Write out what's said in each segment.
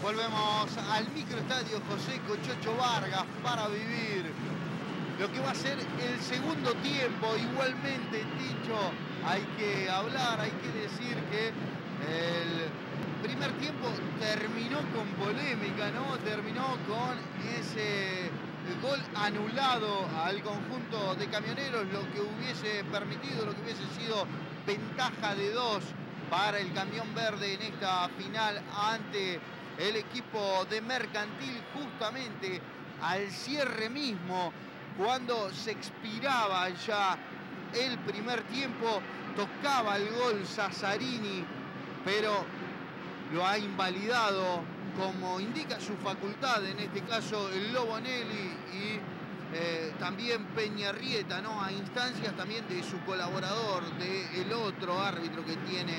Volvemos al microestadio José Cochocho Vargas para vivir lo que va a ser el segundo tiempo. Igualmente, Ticho, hay que hablar, hay que decir que el primer tiempo terminó con polémica, ¿no? Terminó con ese gol anulado al conjunto de Camioneros, lo que hubiese permitido, lo que hubiese sido ventaja de 2 para el Camión Verde en esta final ante el equipo de Mercantil, justamente al cierre mismo, cuando se expiraba ya el primer tiempo. Tocaba el gol Sassarini, pero lo ha invalidado, como indica su facultad, en este caso el Lobo Nelly y también Peñarrieta, ¿no? A instancias también de su colaborador, del otro árbitro que tiene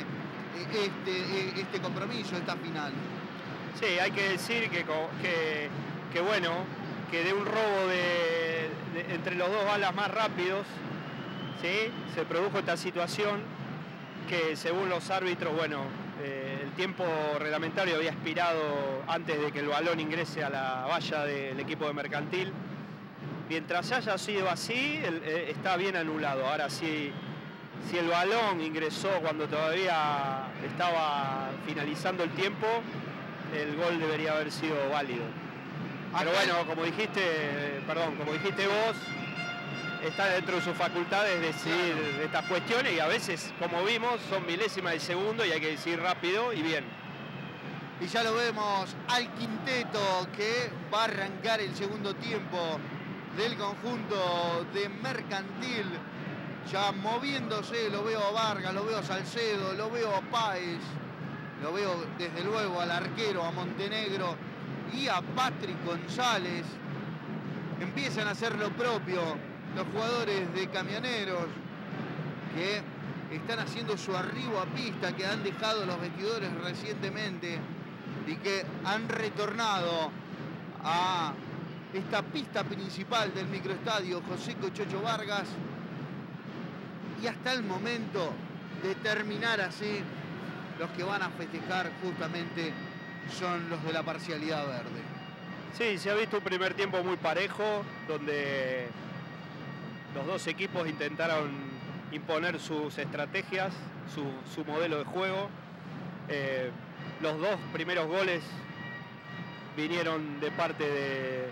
este compromiso, esta final. Sí, hay que decir que bueno, que de un robo entre los dos balas más rápidos, ¿sí? Se produjo esta situación que, según los árbitros, bueno, el tiempo reglamentario había expirado antes de que el balón ingrese a la valla del equipo de Mercantil. Mientras haya sido así, está bien anulado. Ahora, si el balón ingresó cuando todavía estaba finalizando el tiempo, el gol debería haber sido válido. Pero bueno, como dijiste vos, está dentro de sus facultades decidir estas cuestiones, y a veces, como vimos, son milésimas de segundo y hay que decidir rápido y bien. Y ya lo vemos al quinteto que va a arrancar el segundo tiempo del conjunto de Mercantil. Ya moviéndose, lo veo a Vargas, lo veo a Salcedo, lo veo a Páez, lo veo desde luego al arquero, a Montenegro y a Patrick González. Empiezan a hacer lo propio los jugadores de Camioneros, que están haciendo su arribo a pista, que han dejado los vestidores recientemente y que han retornado a esta pista principal del microestadio José Cochocho Vargas. Y hasta el momento de terminar así, los que van a festejar justamente son los de la parcialidad verde. Sí, se ha visto un primer tiempo muy parejo, donde los dos equipos intentaron imponer sus estrategias, su modelo de juego. Los dos primeros goles vinieron de parte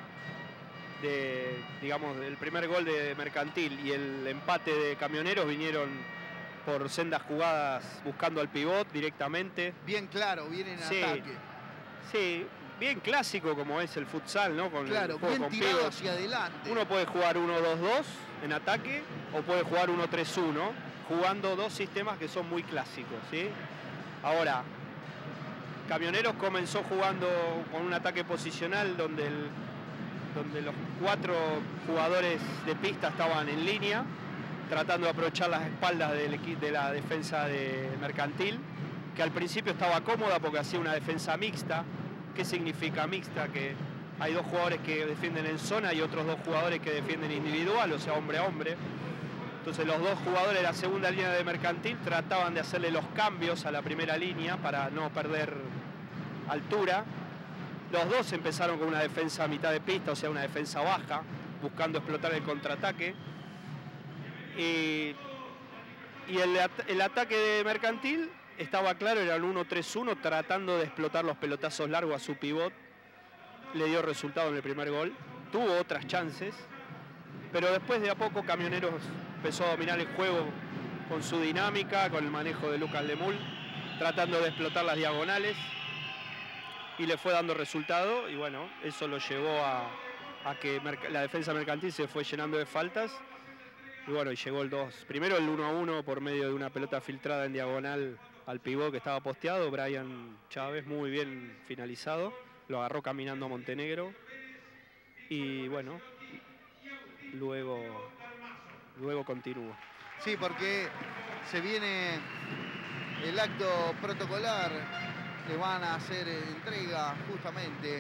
digamos, el primer gol de Mercantil y el empate de Camioneros vinieron por sendas jugadas buscando al pivot directamente. Bien claro, bien en ataque. Sí, bien clásico como es el futsal, ¿no? Claro, bien tirado hacia adelante. Uno puede jugar 1-2-2 en ataque o puede jugar 1-3-1, jugando dos sistemas que son muy clásicos, ¿sí? Ahora, Camioneros comenzó jugando con un ataque posicional donde los 4 jugadores de pista estaban en línea, tratando de aprovechar las espaldas de la defensa de Mercantil, que al principio estaba cómoda porque hacía una defensa mixta. ¿Qué significa mixta? Que hay 2 jugadores que defienden en zona y otros 2 jugadores que defienden individual, o sea, hombre a hombre. Entonces los 2 jugadores de la segunda línea de Mercantil trataban de hacerle los cambios a la primera línea para no perder altura. Los 2 empezaron con una defensa a mitad de pista, o sea, una defensa baja, buscando explotar el contraataque. Y el ataque de Mercantil estaba claro, era el 1-3-1, tratando de explotar los pelotazos largos a su pivot. Le dio resultado en el primer gol. Tuvo otras chances, pero después de a poco Camioneros empezó a dominar el juego con su dinámica, con el manejo de Lucas Lemul, tratando de explotar las diagonales, y le fue dando resultado, y bueno, eso lo llevó a que la defensa Mercantil se fue llenando de faltas, y bueno, y llegó el 2. Primero el 1-1 por medio de una pelota filtrada en diagonal al pivot que estaba posteado, Brian Chávez, muy bien finalizado, lo agarró caminando a Montenegro, y bueno, luego continuó. Sí, porque se viene el acto protocolar, le van a hacer entrega justamente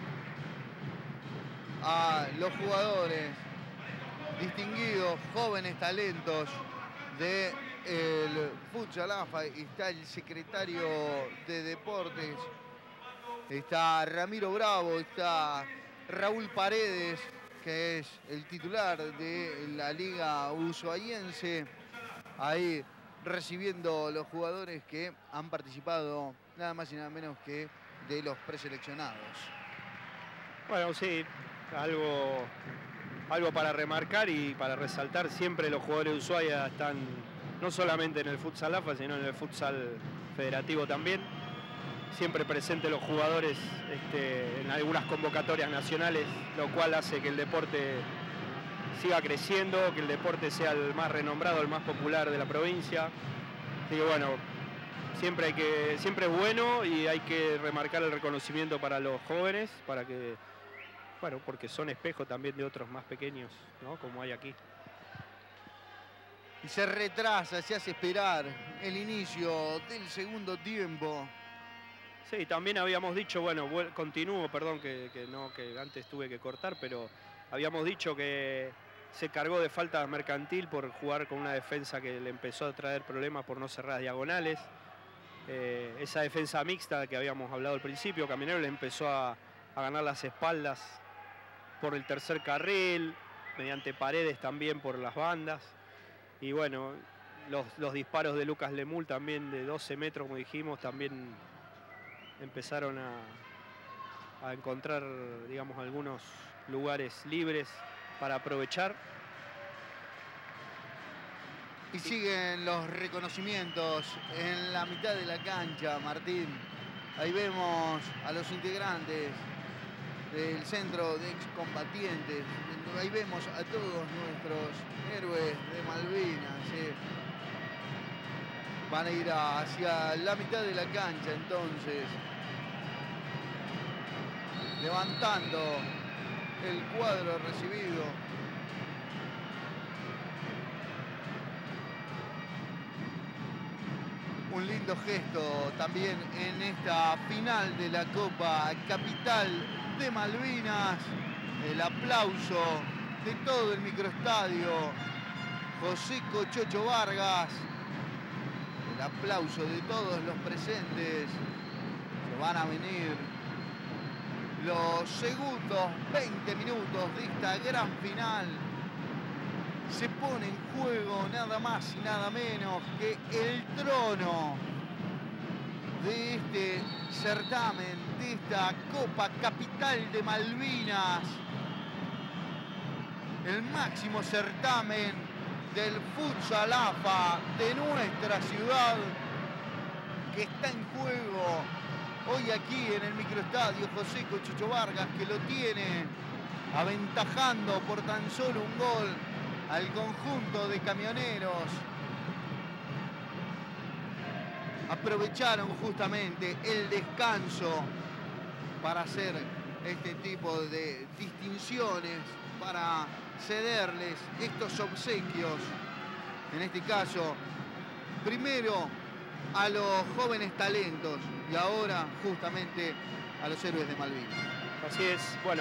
a los jugadores distinguidos, jóvenes talentos del Futsal AFA. Está el secretario de Deportes, está Ramiro Bravo, está Raúl Paredes, que es el titular de la Liga Ushuaiense, ahí recibiendo los jugadores que han participado nada más y nada menos que de los preseleccionados. Bueno, sí, algo para remarcar y para resaltar. Siempre los jugadores de Ushuaia están no solamente en el futsal AFA, sino en el futsal federativo también. Siempre presentes los jugadores en algunas convocatorias nacionales, lo cual hace que el deporte siga creciendo, que el deporte sea el más renombrado, el más popular de la provincia. Así que bueno, siempre es bueno y hay que remarcar el reconocimiento para los jóvenes, para que, bueno, porque son espejo también de otros más pequeños, ¿no? Como hay aquí. Y se retrasa, se hace esperar el inicio del segundo tiempo. Sí, también habíamos dicho, bueno, continúo, perdón que antes tuve que cortar, pero habíamos dicho que se cargó de falta mercantil por jugar con una defensa que le empezó a traer problemas por no cerrar diagonales. Esa defensa mixta que habíamos hablado al principio, Camionero le empezó a ganar las espaldas por el tercer carril, mediante Paredes también por las bandas. Y bueno, los disparos de Lucas Lemul también de 12 metros, como dijimos, también empezaron a encontrar, digamos, algunos lugares libres para aprovechar. Y siguen los reconocimientos en la mitad de la cancha, Martín. Ahí vemos a los integrantes del centro de excombatientes. Ahí vemos a todos nuestros héroes de Malvinas. Van a ir hacia la mitad de la cancha entonces, levantando el cuadro recibido. Un lindo gesto también en esta final de la Copa Capital de Malvinas. El aplauso de todo el microestadio José Cochocho Vargas. El aplauso de todos los presentes. Se van a venir los segundos 20 minutos de esta gran final. Se pone en juego nada más y nada menos que el trono de este certamen, de esta Copa Capital de Malvinas. El máximo certamen del futsal AFA de nuestra ciudad, que está en juego hoy aquí en el microestadio José Cochocho Vargas, que lo tiene aventajando por tan solo un gol al conjunto de Camioneros. Aprovecharon justamente el descanso para hacer este tipo de distinciones, para cederles estos obsequios, en este caso, primero a los jóvenes talentos y ahora justamente a los héroes de Malvinas. Así es, bueno,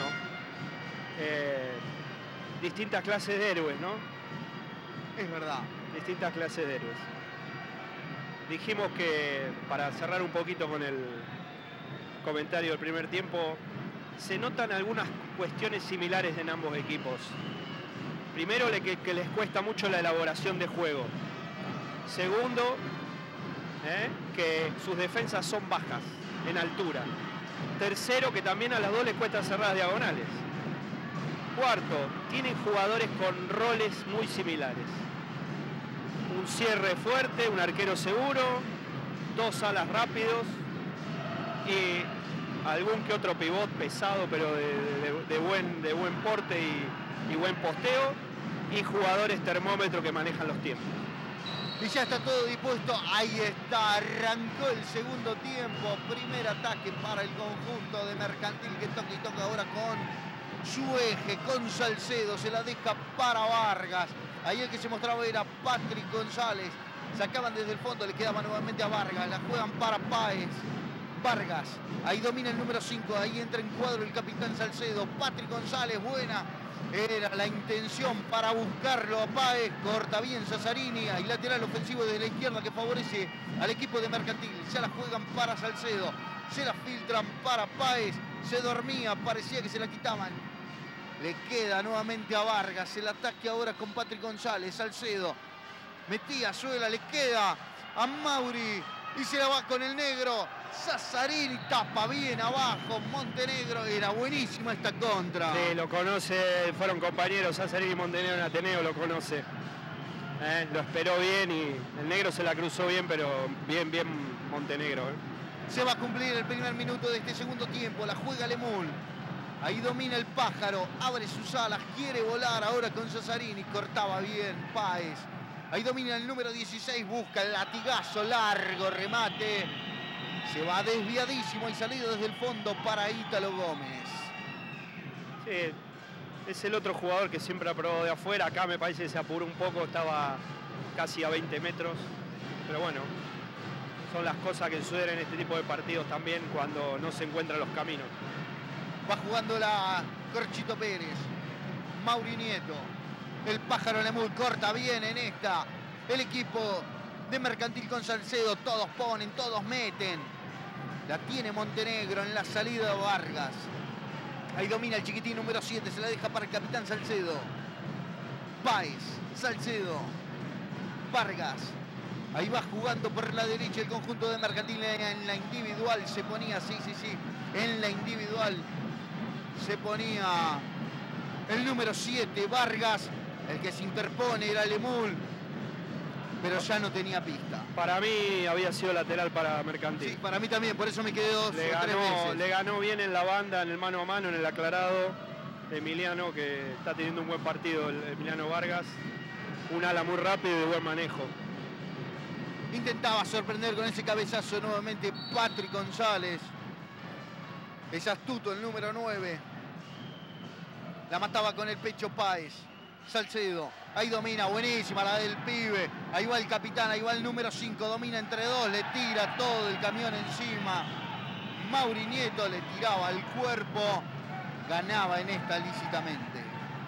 distintas clases de héroes, ¿no? Es verdad. Distintas clases de héroes. Dijimos que, para cerrar un poquito con el comentario del primer tiempo, se notan algunas cuestiones similares en ambos equipos. Primero, que les cuesta mucho la elaboración de juego. Segundo, que sus defensas son bajas en altura. Tercero, que también a las dos les cuesta cerrar diagonales. Cuarto, tienen jugadores con roles muy similares. Un cierre fuerte, un arquero seguro, dos alas rápidos y algún que otro pivot pesado, pero de buen porte y buen posteo, y jugadores termómetro que manejan los tiempos. Y ya está todo dispuesto, ahí está, arrancó el segundo tiempo, primer ataque para el conjunto de Mercantil, que toca y toca ahora con su eje, con Salcedo, se la deja para Vargas. Ahí el que se mostraba era Patrick González. Sacaban desde el fondo, le quedaba nuevamente a Vargas. La juegan para Páez. Vargas, ahí domina el número 5. Ahí entra en cuadro el capitán Salcedo. Patrick González, buena. Era la intención para buscarlo a Páez. Corta bien Cesarini. Ahí lateral ofensivo desde la izquierda que favorece al equipo de Mercantil. Ya la juegan para Salcedo. Se la filtran para Páez. Se dormía, parecía que se la quitaban. Le queda nuevamente a Vargas. El ataque ahora con Patrick González. Salcedo. Metía Suela, le queda a Mauri. Y se la va con el negro. Sassarini tapa bien abajo. Montenegro. Era buenísima esta contra. Sí, lo conoce, fueron compañeros Sassarini y Montenegro en Ateneo, lo conoce. Lo esperó bien y el negro se la cruzó bien, pero bien Montenegro. Se va a cumplir el primer minuto de este segundo tiempo. La juega Lemul. Ahí domina el pájaro. Abre sus alas. Quiere volar ahora con Sassarini. Cortaba bien Páez. Ahí domina el número 16. Busca el latigazo largo. Remate. Se va desviadísimo y salido desde el fondo para Ítalo Gómez. Sí, es el otro jugador que siempre ha probado de afuera. Acá me parece que se apuró un poco. Estaba casi a 20 metros. Pero bueno, son las cosas que suceden en este tipo de partidos también cuando no se encuentran los caminos. Va jugando la Corchito Pérez. Mauri Nieto. El pájaro Lemul corta bien en esta. El equipo de Mercantil con Salcedo. Todos ponen, todos meten. La tiene Montenegro en la salida de Vargas. Ahí domina el chiquitín número 7. Se la deja para el capitán Salcedo. Páez. Salcedo. Vargas. Ahí va jugando por la derecha el conjunto de Mercantil en la individual. Se ponía, sí. En la individual se ponía el número 7, Vargas. El que se interpone era Lemul. Pero ya no tenía pista. Para mí había sido lateral para Mercantil. Sí, para mí también. Por eso me quedé 2 o 3 veces. Le ganó bien en la banda, en el mano a mano, en el aclarado. Emiliano, que está teniendo un buen partido, el Emiliano Vargas. Un ala muy rápido y de buen manejo. Intentaba sorprender con ese cabezazo nuevamente Patrick González. Es astuto el número 9. La mataba con el pecho Páez. Salcedo. Ahí domina. Buenísima la del pibe. Ahí va el capitán. Ahí va el número 5. Domina entre dos. Le tira todo el camión encima. Mauri Nieto le tiraba al cuerpo. Ganaba en esta lícitamente.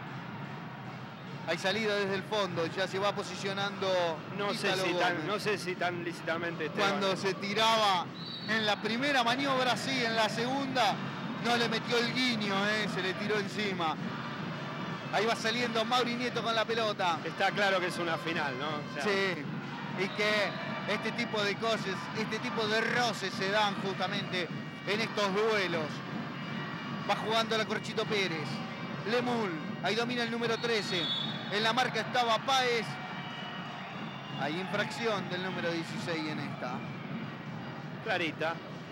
Hay salida desde el fondo. Ya se va posicionando. No sé si tan lícitamente. Cuando se tiraba en la primera maniobra, sí. En la segunda no le metió el guiño. Se le tiró encima. Ahí va saliendo Mauri Nieto con la pelota. Está claro que es una final, ¿no? O sea, sí. Y que este tipo de cosas, este tipo de roces se dan justamente en estos duelos. Va jugando la Corchito Pérez. Lemul. Ahí domina el número 13. En la marca estaba Páez. Hay infracción del número 16 en esta. Clarita.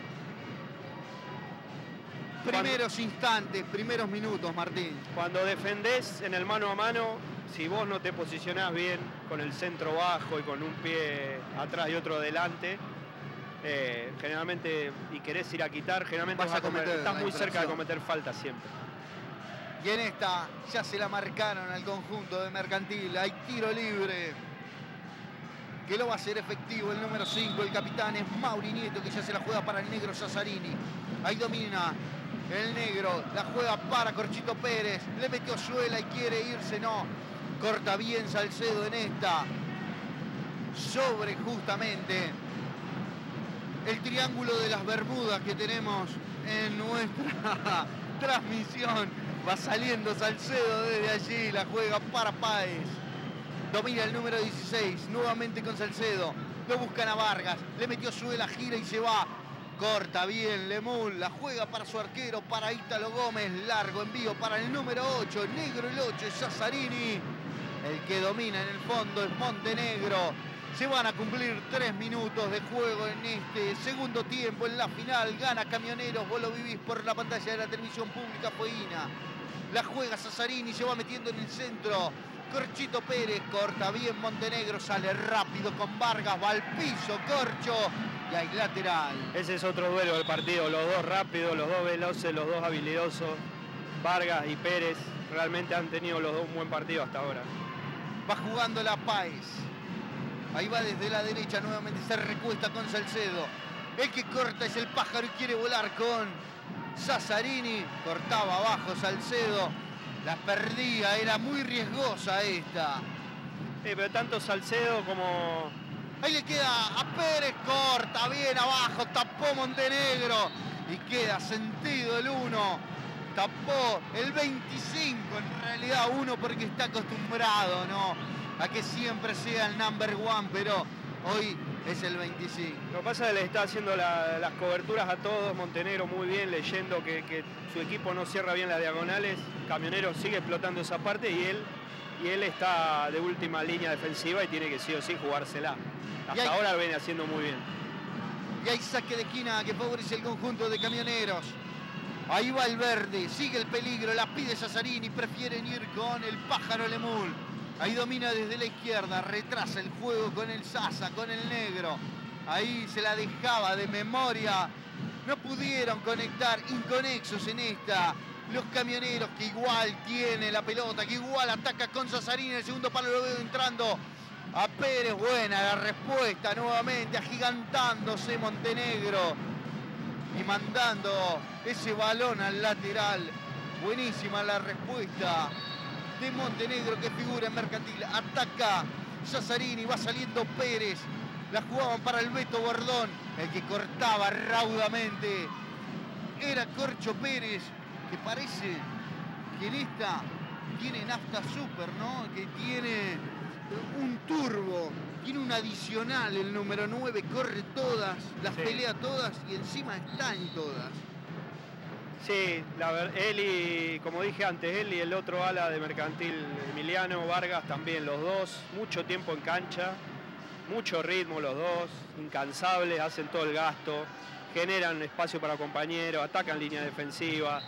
Primeros instantes, primeros minutos, Martín. Cuando defendés en el mano a mano, si vos no te posicionás bien con el centro bajo y con un pie atrás y otro adelante, generalmente, y querés ir a quitar, generalmente estás muy cerca de cometer falta siempre. Y en esta ya se la marcaron al conjunto de Mercantil. Hay tiro libre que lo va a hacer efectivo el número 5. El capitán es Mauri Nieto, que ya se la juega para el negro Sassarini. Ahí domina el negro, la juega para Corchito Pérez. Le metió Suela y quiere irse, no. Corta bien Salcedo en esta. Sobre justamente el triángulo de las Bermudas que tenemos en nuestra transmisión. Va saliendo Salcedo desde allí, la juega para Páez. Domina el número 16, nuevamente con Salcedo. Lo buscan a Vargas, le metió Suela, gira y se va. Corta bien Lemul, la juega para su arquero, para Ítalo Gómez. Largo envío para el número 8, negro el 8 es Sassarini. El que domina en el fondo es Montenegro. Se van a cumplir 3 minutos de juego en este segundo tiempo. En la final gana Camioneros. Vos lo vivís por la pantalla de la televisión pública Fueguina. La juega Sassarini, se va metiendo en el centro. Corchito Pérez, corta bien Montenegro, sale rápido con Vargas, va al piso Corcho y hay lateral. Ese es otro duelo del partido, los dos rápidos, los dos veloces, los dos habilidosos. Vargas y Pérez realmente han tenido los dos un buen partido hasta ahora. Va jugando la Páez. Ahí va desde la derecha, nuevamente se recuesta con Salcedo. El que corta es el pájaro y quiere volar con Sassarini. Cortaba abajo Salcedo. La perdía, era muy riesgosa esta. Sí, pero tanto Salcedo como Ahí le queda a Pérez, corta bien abajo, tapó Montenegro y queda sentido el 1. Tapó el 25, en realidad 1 porque está acostumbrado, ¿no?, a que siempre sea el number 1, pero hoy es el 25. Lo que pasa es que le está haciendo las coberturas a todos, Montenegro muy bien, leyendo que su equipo no cierra bien las diagonales. Camionero sigue explotando esa parte y él está de última línea defensiva y tiene que sí o sí jugársela. Hasta ahora lo viene haciendo muy bien. Y hay saque de esquina que favorece el conjunto de Camioneros. Ahí va el verde, sigue el peligro, la pide Cesarini, prefieren ir con el pájaro Lemul. Ahí domina desde la izquierda, retrasa el juego con el Sasa, con el negro. Ahí se la dejaba de memoria. No pudieron conectar, inconexos en esta. Los Camioneros, que igual tiene la pelota, que igual ataca con Cesarini. El segundo palo lo veo entrando a Pérez. Buena la respuesta nuevamente, agigantándose Montenegro y mandando ese balón al lateral. Buenísima la respuesta de Montenegro, que figura en Mercantil. Ataca Cesarini, va saliendo Pérez. La jugaban para el Beto Bordón. El que cortaba raudamente era Corcho Pérez, que parece que en esta tiene nafta super, ¿no? Que tiene un turbo, tiene un adicional el número 9, corre todas, las pelea todas y encima está en todas. Sí, él y, como dije antes, él y el otro ala de Mercantil, Emiliano Vargas, también los dos, mucho tiempo en cancha, mucho ritmo los dos, incansables, hacen todo el gasto, generan espacio para compañeros, atacan línea defensiva.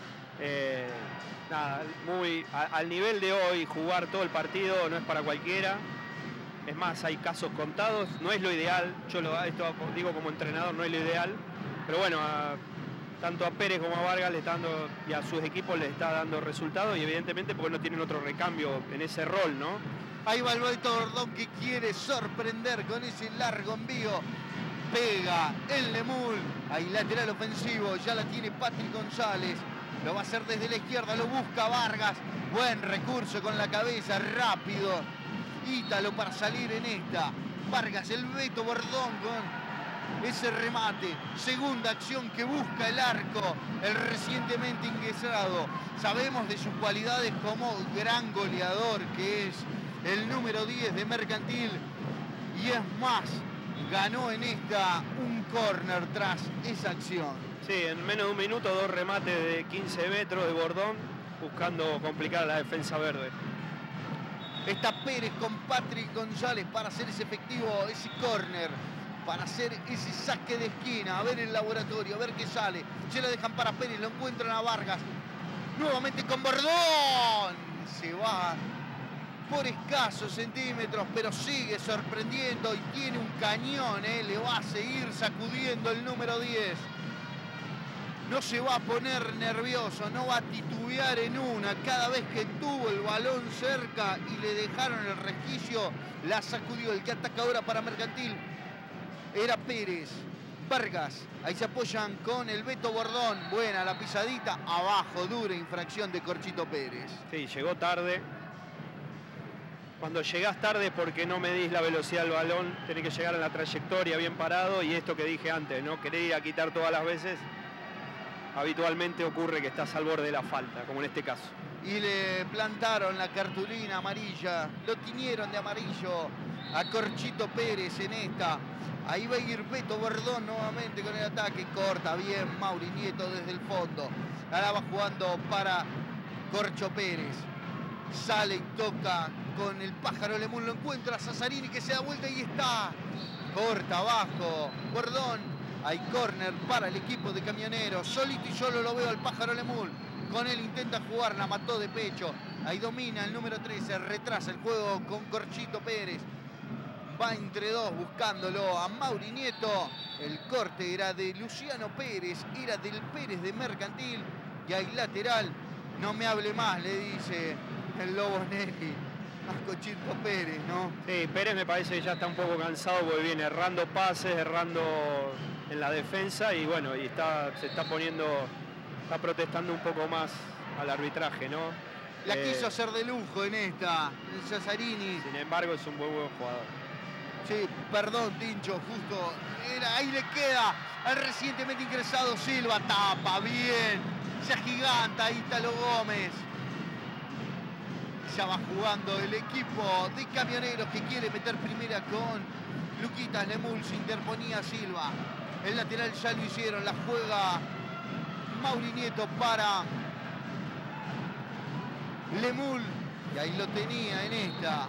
Nada, muy al nivel de hoy, jugar todo el partido no es para cualquiera. Es más, hay casos contados, no es lo ideal, esto digo como entrenador, no es lo ideal, pero bueno, tanto a Pérez como a Vargas le está dando, y a sus equipos les está dando resultados, y evidentemente porque no tienen otro recambio en ese rol, ¿no? Ahí va el Beto Bordón, que quiere sorprender con ese largo envío. Pega el Lemul. Ahí lateral ofensivo, ya la tiene Patrick González. Lo va a hacer desde la izquierda, lo busca Vargas. Buen recurso con la cabeza, rápido. Ítalo para salir en esta. Vargas, el Beto Bordón con ese remate. Segunda acción que busca el arco, el recientemente ingresado. Sabemos de sus cualidades como gran goleador, que es el número 10 de Mercantil. Y es más, ganó en esta un córner tras esa acción. Sí, en menos de un minuto, 2 remates de 15 metros de Bordón, buscando complicar a la defensa verde. Está Pérez con Patrick González para hacer ese efectivo, ese córner, para hacer ese saque de esquina. A ver el laboratorio, a ver qué sale. Se lo dejan para Pérez, lo encuentran a Vargas. Nuevamente con Bordón. Se va por escasos centímetros, pero sigue sorprendiendo y tiene un cañón, le va a seguir sacudiendo el número 10. No se va a poner nervioso, no va a titubear en una. Cada vez que tuvo el balón cerca y le dejaron el resquicio, la sacudió. El que ataca ahora para Mercantil era Pérez. Vargas, ahí se apoyan con el Beto Bordón. Buena la pisadita, abajo, dura infracción de Corchito Pérez. Sí, llegó tarde. Cuando llegás tarde porque no medís la velocidad del balón, tenés que llegar en la trayectoria bien parado, y esto que dije antes, ¿no? Querer ir a quitar todas las veces, habitualmente ocurre que estás al borde de la falta, como en este caso. Y le plantaron la cartulina amarilla, lo tiñeron de amarillo a Corchito Pérez en esta. Ahí va a ir Beto Bordón nuevamente con el ataque, corta bien Mauri Nieto desde el fondo. Ahora va jugando para Corcho Pérez. Sale y toca con el pájaro Lemul, lo encuentra Cesarini, que se da vuelta y está. Corta abajo, Bordón. Hay córner para el equipo de Camioneros. Solito y solo lo veo al pájaro Lemul. Con él intenta jugar, la mató de pecho. Ahí domina el número 13, retrasa el juego con Corchito Pérez. Va entre dos buscándolo a Mauri Nieto. El corte era de Luciano Pérez, era del Pérez de Mercantil. Y hay lateral. No me hable más, le dice el Lobo Nelly a Corchito Pérez, ¿no? Sí, Pérez me parece que ya está un poco cansado porque viene errando pases, errando en la defensa, y bueno, y se está protestando un poco más al arbitraje, ¿no? La quiso hacer de lujo en esta, Cesarini. Sin embargo, es un buen jugador. Sí, perdón, Tincho, justo. Ahí le queda al recientemente ingresado Silva. Tapa bien. Se agiganta. Ahí Italo Gómez. Ya va jugando el equipo de Camioneros que quiere meter primera con Luquitas Lemul. Se interponía Silva. El lateral ya lo hicieron. La juega Mauri Nieto para Lemul. Y ahí lo tenía en esta.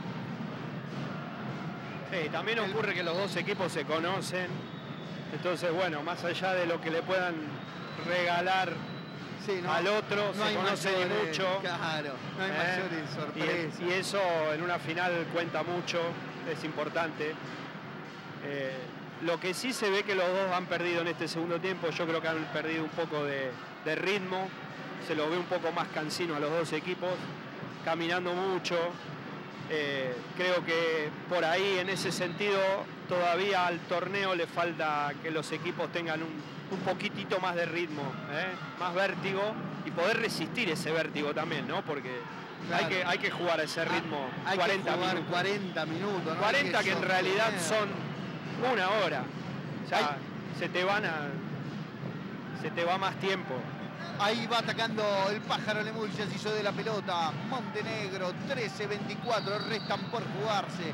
Sí, también ocurre que los dos equipos se conocen. Entonces, bueno, más allá de lo que le puedan regalar sí, no, al otro, no se conocen y mucho. Claro, no hay mayores sorpresas. Y eso en una final cuenta mucho, es importante. Lo que sí se ve que los dos han perdido en este segundo tiempo, yo creo que han perdido un poco de ritmo. Se los ve un poco más cansinos a los dos equipos, caminando mucho. Creo que por ahí, en ese sentido, todavía al torneo le falta que los equipos tengan un poquitito más de ritmo, más vértigo, y poder resistir ese vértigo también, ¿no? Porque claro, hay que jugar a ese ritmo. Hay 40 que jugar minutos. 40 minutos, ¿no? 40 que en realidad son una hora. O sea, se te va más tiempo. Ahí va atacando el Pájaro Lemul, ya se hizo de la pelota. Montenegro, 13-24, restan por jugarse.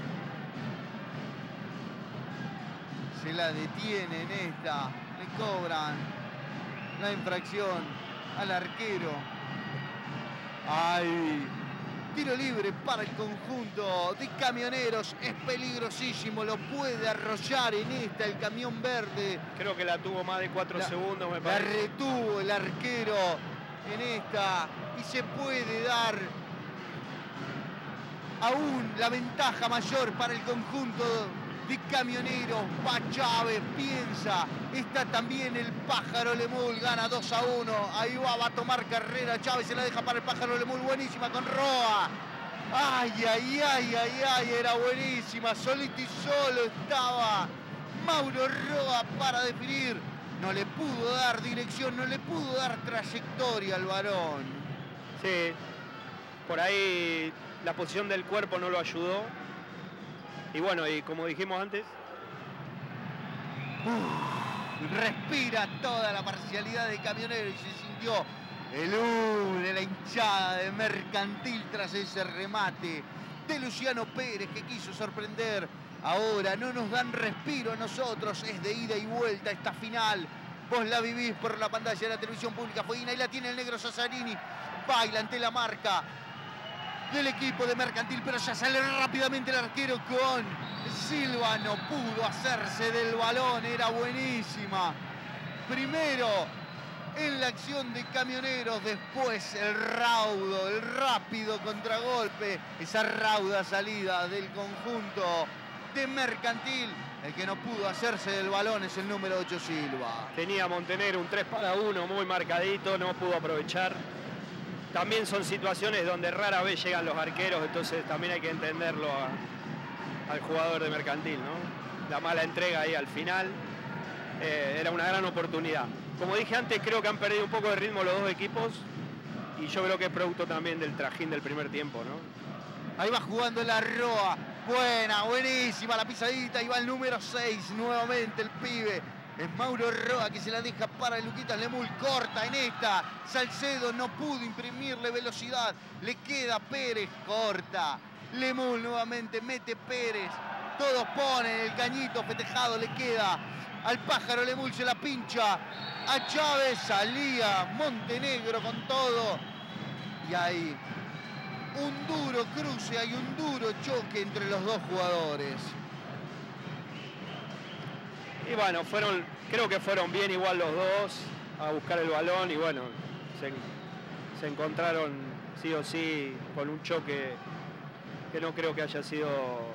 Se la detienen esta, le cobran la infracción al arquero. ¡Ay! Tiro libre para el conjunto de Camioneros. Es peligrosísimo, lo puede arrollar en esta el camión verde. Creo que la tuvo más de 4 segundos, me parece. La retuvo el arquero en esta y se puede dar aún la ventaja mayor para el conjunto de Camioneros. Va Chávez, piensa, está también el Pájaro Lemul, gana 2-1, ahí va a tomar carrera Chávez, se la deja para el Pájaro Lemul, buenísima con Roa. Ay, ay, ay, ay, ay, era buenísima, solito y solo estaba Mauro Roa para definir. No le pudo dar dirección, no le pudo dar trayectoria al varón. Sí, por ahí la posición del cuerpo no lo ayudó. Y bueno, y como dijimos antes, respira toda la parcialidad de Camioneros y se sintió el de la hinchada de Mercantil tras ese remate de Luciano Pérez, que quiso sorprender. Ahora no nos dan respiro a nosotros, es de ida y vuelta esta final. Vos la vivís por la pantalla de la televisión pública Fueguina, y la tiene el negro Sassarini. Baila ante la marca del equipo de Mercantil, pero ya sale rápidamente el arquero con Silva. No pudo hacerse del balón, era buenísima. Primero en la acción de Camioneros, después el raudo, el rápido contragolpe, esa rauda salida del conjunto de Mercantil. El que no pudo hacerse del balón es el número 8, Silva. Tenía Montenegro un 3-1 muy marcadito, no pudo aprovechar. También son situaciones donde rara vez llegan los arqueros, entonces también hay que entenderlo al jugador de Mercantil, ¿no? La mala entrega ahí al final, era una gran oportunidad. Como dije antes, creo que han perdido un poco de ritmo los dos equipos, y yo creo que es producto también del trajín del primer tiempo, ¿no? Ahí va jugando la Roa, buena, buenísima la pisadita, y va el número 6, nuevamente el pibe. Es Mauro Roa que se la deja para el Luquitas Lemul, corta en esta. Salcedo no pudo imprimirle velocidad, le queda Pérez, corta. Lemul nuevamente mete Pérez, todos ponen el cañito festejado, le queda al Pájaro Lemul, se la pincha a Chávez, salía Montenegro con todo. Y hay un duro cruce, hay un duro choque entre los dos jugadores. Y bueno, creo que fueron bien igual los dos a buscar el balón, y bueno, se encontraron sí o sí con un choque que no creo que haya sido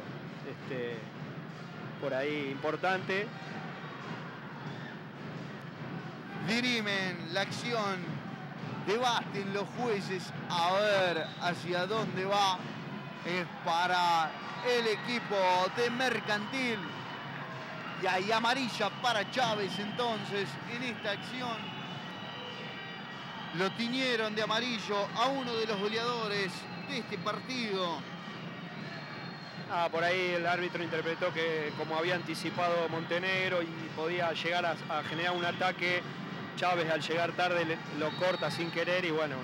por ahí importante. Dirimen la acción, debaten los jueces a ver hacia dónde va. Es para el equipo de Mercantil. Y hay amarilla para Chávez entonces en esta acción. Lo tiñeron de amarillo a uno de los goleadores de este partido. Por ahí el árbitro interpretó que como había anticipado Montenegro y podía llegar a generar un ataque, Chávez al llegar tarde lo corta sin querer y bueno,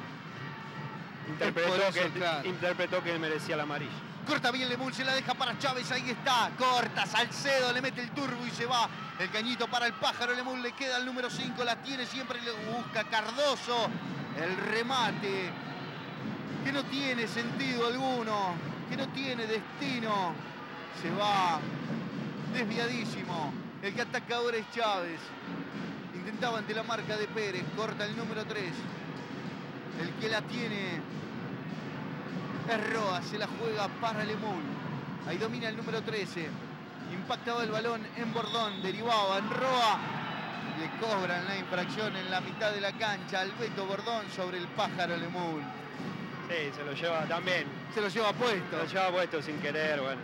interpretó que merecía la amarilla. Corta bien Lemul, se la deja para Chávez, ahí está, corta, Salcedo, le mete el turbo y se va. El cañito para el pájaro, Lemul le queda el número 5, la tiene siempre, le busca Cardoso. El remate, que no tiene sentido alguno, que no tiene destino. Se va desviadísimo. El que ataca ahora es Chávez. Intentaba ante la marca de Pérez, corta el número 3. El que la tiene es Roa, se la juega para Lemul. Ahí domina el número 13. Impactaba el balón en Bordón, derivaba en Roa. Le cobran la infracción en la mitad de la cancha al Beto Bordón sobre el pájaro Lemul. Sí, se lo lleva también. Se lo lleva puesto. Se lo lleva puesto sin querer, bueno.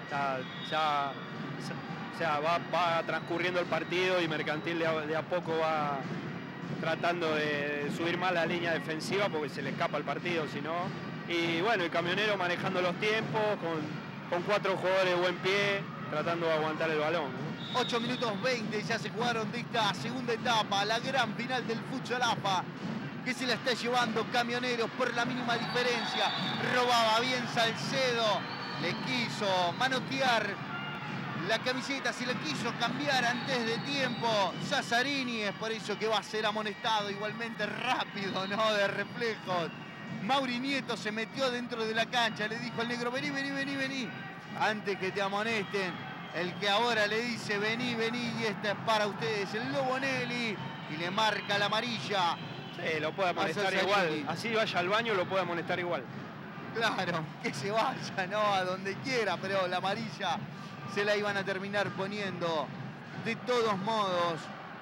Va transcurriendo el partido y Mercantil de a poco va tratando de subir más la línea defensiva porque se le escapa el partido, si no. Y bueno, el Camionero manejando los tiempos con 4 jugadores de buen pie, tratando de aguantar el balón, ¿no? 8 minutos 20 ya se jugaron de esta segunda etapa, la gran final del Futsal AFA, que se la está llevando Camioneros por la mínima diferencia. Robaba bien Salcedo, le quiso manotear la camiseta, se la quiso cambiar antes de tiempo Sassarini, es por eso que va a ser amonestado igualmente rápido, ¿no? De reflejos. Mauri Nieto se metió dentro de la cancha, le dijo al negro, vení, vení, vení, vení, antes que te amonesten. El que ahora le dice, vení, vení, y esta es para ustedes, el Lobo Nelly, y le marca la amarilla. Sí, lo puede amonestar igual, así vaya al baño lo puede amonestar igual. Claro, que se vaya, ¿no? A donde quiera, pero la amarilla se la iban a terminar poniendo de todos modos.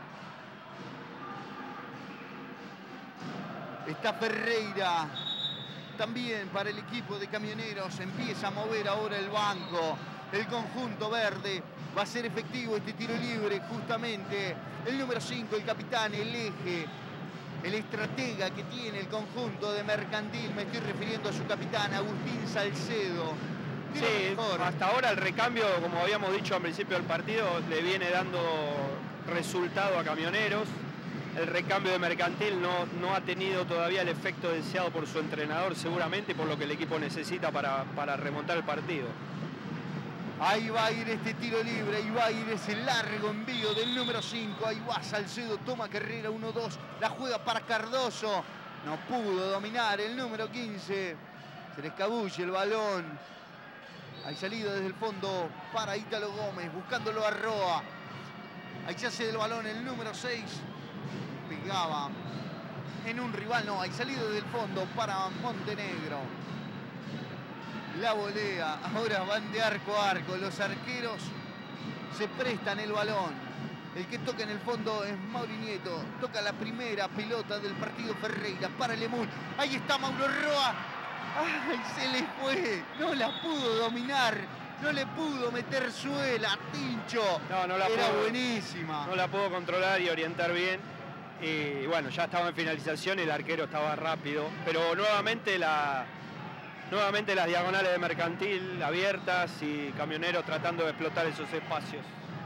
Está Ferreira también para el equipo de Camioneros. Empieza a mover ahora el banco. El conjunto verde va a ser efectivo este tiro libre justamente. El número 5, el capitán, el eje, el estratega que tiene el conjunto de Mercantil. Me estoy refiriendo a su capitán, Agustín Salcedo. Sí, hasta ahora el recambio, como habíamos dicho al principio del partido, le viene dando resultado a Camioneros. El recambio de Mercantil no ha tenido todavía el efecto deseado por su entrenador, seguramente por lo que el equipo necesita para remontar el partido. Ahí va a ir este tiro libre, ahí va a ir ese largo envío del número 5. Ahí va Salcedo, toma carrera 1-2, la juega para Cardoso. No pudo dominar el número 15. Se le escabulle el balón. Hay salida desde el fondo para Ítalo Gómez, buscándolo a Roa. Ahí se hace del balón el número 6. Pegaba en un rival, no, hay salida desde el fondo para Montenegro. La volea, ahora van de arco a arco. Los arqueros se prestan el balón. El que toca en el fondo es Mauri Nieto. Toca la primera pelota del partido Ferreira para Lemul. Ahí está Mauro Roa. ¡Ay, se le fue! No la pudo dominar. No le pudo meter suela a Tincho. No la Era pudo, buenísima. No la pudo controlar y orientar bien. Y bueno, ya estaba en finalización, el arquero estaba rápido. Pero nuevamente las diagonales de Mercantil abiertas y Camioneros tratando de explotar esos espacios.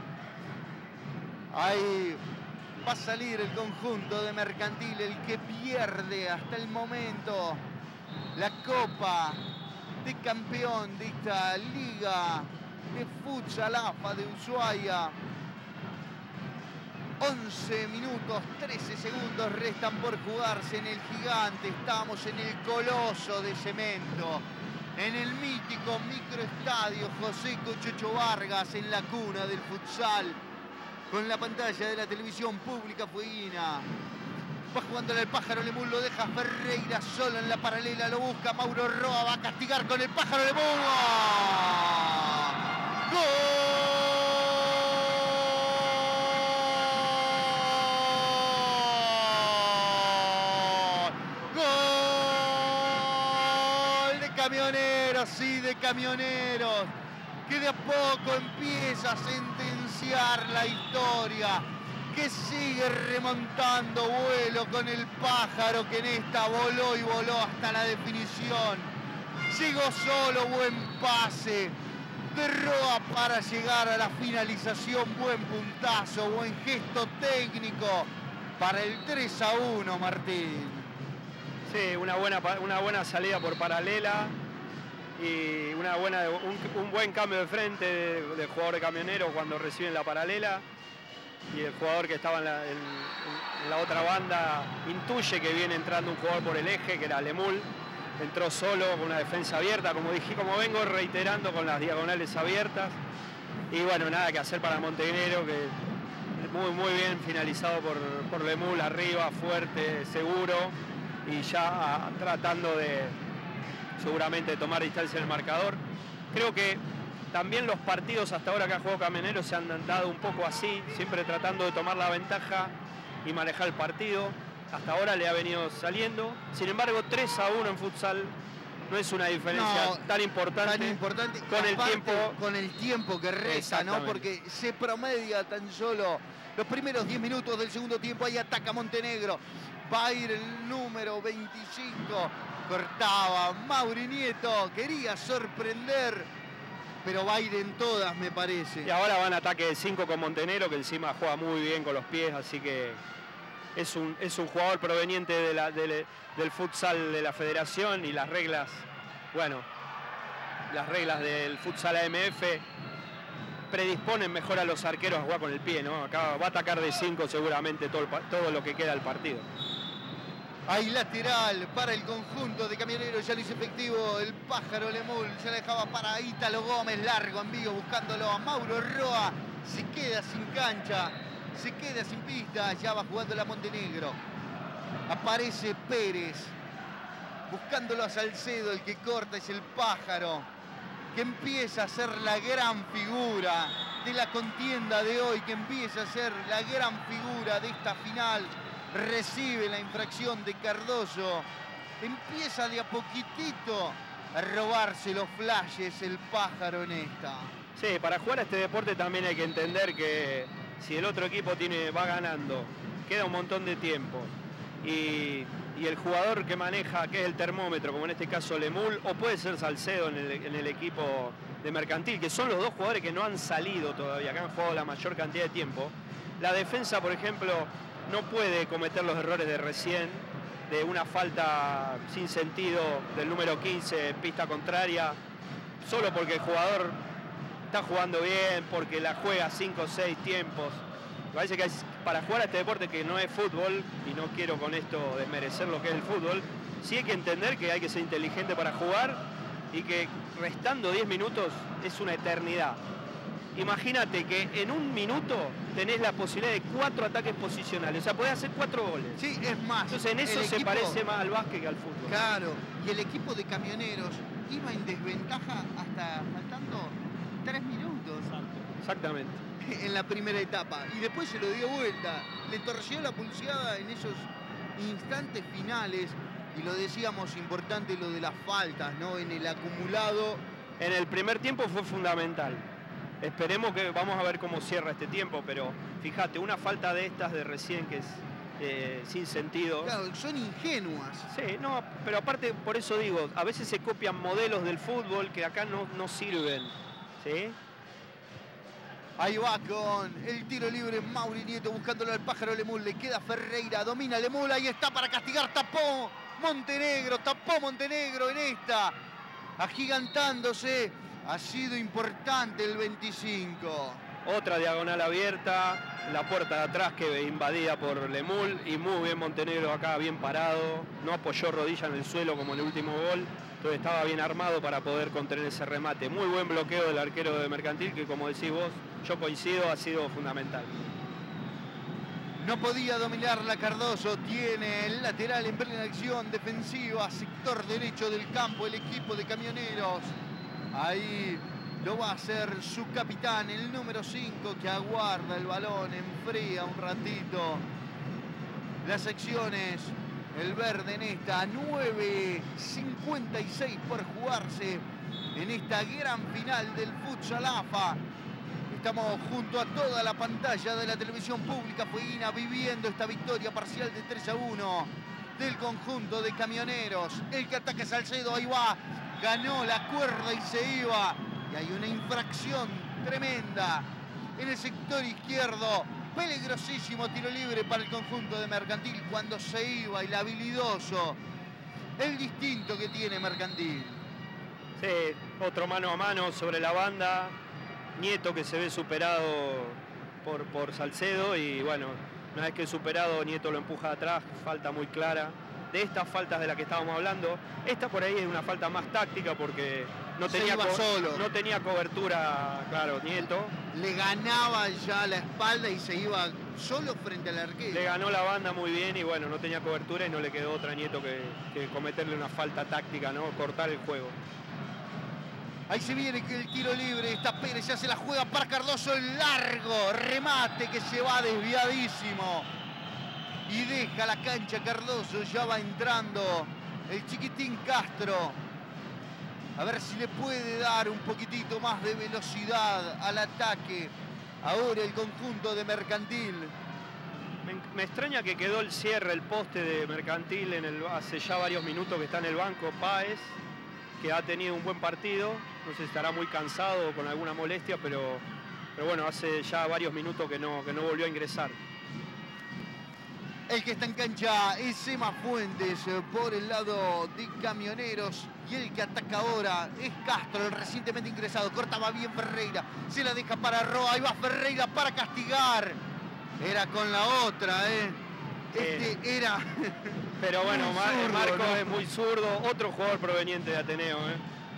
Ahí va a salir el conjunto de Mercantil, el que pierde hasta el momento la Copa de Campeón de esta Liga de Futsal AFA de Ushuaia. 11 minutos, 13 segundos restan por jugarse en el Gigante. Estamos en el Coloso de Cemento, en el mítico microestadio José Cochocho Vargas, en la cuna del futsal, con la pantalla de la televisión pública fueguina. Va jugándole el pájaro Lemul, lo deja Ferreira solo en la paralela, lo busca Mauro Roa, va a castigar con el pájaro Lemul. ¡Gol! Camioneros, sí, de Camioneros, que de a poco empieza a sentenciar la historia, que sigue remontando vuelo con el pájaro, que en esta voló y voló hasta la definición. Llegó solo, buen pase de Roa para llegar a la finalización. Buen puntazo, buen gesto técnico para el 3-1, Martín. Sí, una buena salida por paralela y un buen cambio de frente del jugador de Camionero cuando reciben la paralela, y el jugador que estaba en la otra banda intuye que viene entrando un jugador por el eje, que era Lemul. Entró solo con una defensa abierta, como vengo reiterando, con las diagonales abiertas. Y bueno, nada que hacer para Montenegro, que muy bien finalizado por Lemul, arriba, fuerte, seguro, y ya tratando de seguramente tomar distancia en el marcador. Creo que también los partidos hasta ahora que ha jugado Camionero se han dado un poco así, siempre tratando de tomar la ventaja y manejar el partido. Hasta ahora le ha venido saliendo. Sin embargo, 3-1 en futsal no es una diferencia tan importante con el tiempo que resta, ¿no? Porque se promedia tan solo los primeros 10 minutos del segundo tiempo. Ahí ataca Montenegro. Va a ir el número 25. Cortaba Mauri Nieto. Quería sorprender, pero va a ir en todas, me parece. Y ahora van a ataque de 5 con Montenegro, que encima juega muy bien con los pies, así que es un jugador proveniente del futsal de la federación, y las reglas, bueno, las reglas del futsal AMF predisponen mejor a los arqueros a jugar con el pie, ¿no? Acá va a atacar de 5 seguramente todo lo que queda del partido. Hay lateral para el conjunto de Camioneros, ya lo hizo efectivo el pájaro Lemul, ya la dejaba para Ítalo Gómez, largo en vivo buscándolo a Mauro Roa, se queda sin cancha, se queda sin pista, ya va jugando la Montenegro. Aparece Pérez, buscándolo a Salcedo, el que corta es el pájaro, que empieza a ser la gran figura de la contienda de hoy, que empieza a ser la gran figura de esta final. Recibe la infracción de Cardoso, empieza de a poquitito a robarse los flashes el pájaro en esta. Sí, para jugar a este deporte también hay que entender que si el otro equipo va ganando, queda un montón de tiempo, y el jugador que maneja, que es el termómetro, como en este caso Lemul, o puede ser Salcedo en el equipo de Mercantil, que son los dos jugadores que no han salido todavía, que han jugado la mayor cantidad de tiempo. La defensa, por ejemplo, no puede cometer los errores de recién, de una falta sin sentido del número 15, pista contraria, solo porque el jugador está jugando bien, porque la juega 5 o 6 tiempos. Me parece que para jugar a este deporte, que no es fútbol, y no quiero con esto desmerecer lo que es el fútbol, sí hay que entender que hay que ser inteligente para jugar, y que restando 10 minutos es una eternidad. Imagínate que en un minuto tenés la posibilidad de 4 ataques posicionales, o sea, podés hacer 4 goles. Sí, es más. Entonces en eso se parece más al básquet que al fútbol. Claro, y el equipo de Camioneros iba en desventaja hasta faltando 3 minutos. Exactamente. En la primera etapa, y después se lo dio vuelta, le torció la pulseada en esos instantes finales, y lo decíamos, importante lo de las faltas, ¿no? En el acumulado. En el primer tiempo fue fundamental. Esperemos que vamos a ver cómo cierra este tiempo, pero fíjate, una falta de estas de recién que es sin sentido. Claro, son ingenuas. Sí, no, pero aparte, por eso digo, a veces se copian modelos del fútbol que acá no sirven, ¿sí? Ahí va con el tiro libre Mauri Nieto buscándolo al pájaro Lemul, le queda Ferreira, domina Lemul, ahí está para castigar, tapó Montenegro en esta, agigantándose. Ha sido importante el 25. Otra diagonal abierta, la puerta de atrás que invadida por Lemul, y muy bien Montenegro acá, bien parado, no apoyó rodilla en el suelo como en el último gol, entonces estaba bien armado para poder contener ese remate. Muy buen bloqueo del arquero de Mercantil, que como decís vos, yo coincido, ha sido fundamental. No podía dominarla Cardoso, tiene el lateral en plena acción defensiva, sector derecho del campo, el equipo de Camioneros. Ahí lo va a hacer su capitán, el número 5, que aguarda el balón, enfría un ratito las acciones. El verde en esta, 9:56 por jugarse en esta gran final del futsal AFA. Estamos junto a toda la pantalla de la televisión pública fueguina viviendo esta victoria parcial de 3-1 del conjunto de Camioneros. El que ataca Salcedo, ahí va. ganó la cuerda y se iba. Y hay una infracción tremenda en el sector izquierdo. Peligrosísimo tiro libre para el conjunto de Mercantil cuando se iba, el habilidoso, el distinto que tiene Mercantil. Sí, otro mano a mano sobre la banda. Nieto que se ve superado por Salcedo y bueno, una vez que superado, Nieto lo empuja atrás, falta muy clara. De estas faltas de las que estábamos hablando, esta por ahí es una falta más táctica porque no tenía cobertura, claro, Nieto. Le ganaba ya la espalda y se iba solo frente al arquero. Le ganó la banda muy bien y bueno, no tenía cobertura y no le quedó otra Nieto que cometerle una falta táctica, ¿no? Cortar el juego. Ahí se viene el tiro libre, está Pérez, ya se la juega para Cardoso, el largo remate que se va desviadísimo. Y deja la cancha Cardoso, ya va entrando el chiquitín Castro. A ver si le puede dar un poquitito más de velocidad al ataque. Ahora el conjunto de Mercantil. Me extraña que quedó el cierre, el poste de Mercantil hace ya varios minutos que está en el banco. Páez, que ha tenido un buen partido. No sé si estará muy cansado o con alguna molestia, pero bueno, hace ya varios minutos que no volvió a ingresar. El que está en cancha es Emma Fuentes por el lado de Camioneros. Y el que ataca ahora es Castro, el recientemente ingresado. Cortaba bien Ferreira. Se la deja para Roa. Ahí va Ferreira para castigar. Era con la otra, ¿eh? Era... Pero bueno, Marcos, ¿no? Es muy zurdo. Otro jugador proveniente de Ateneo, ¿eh?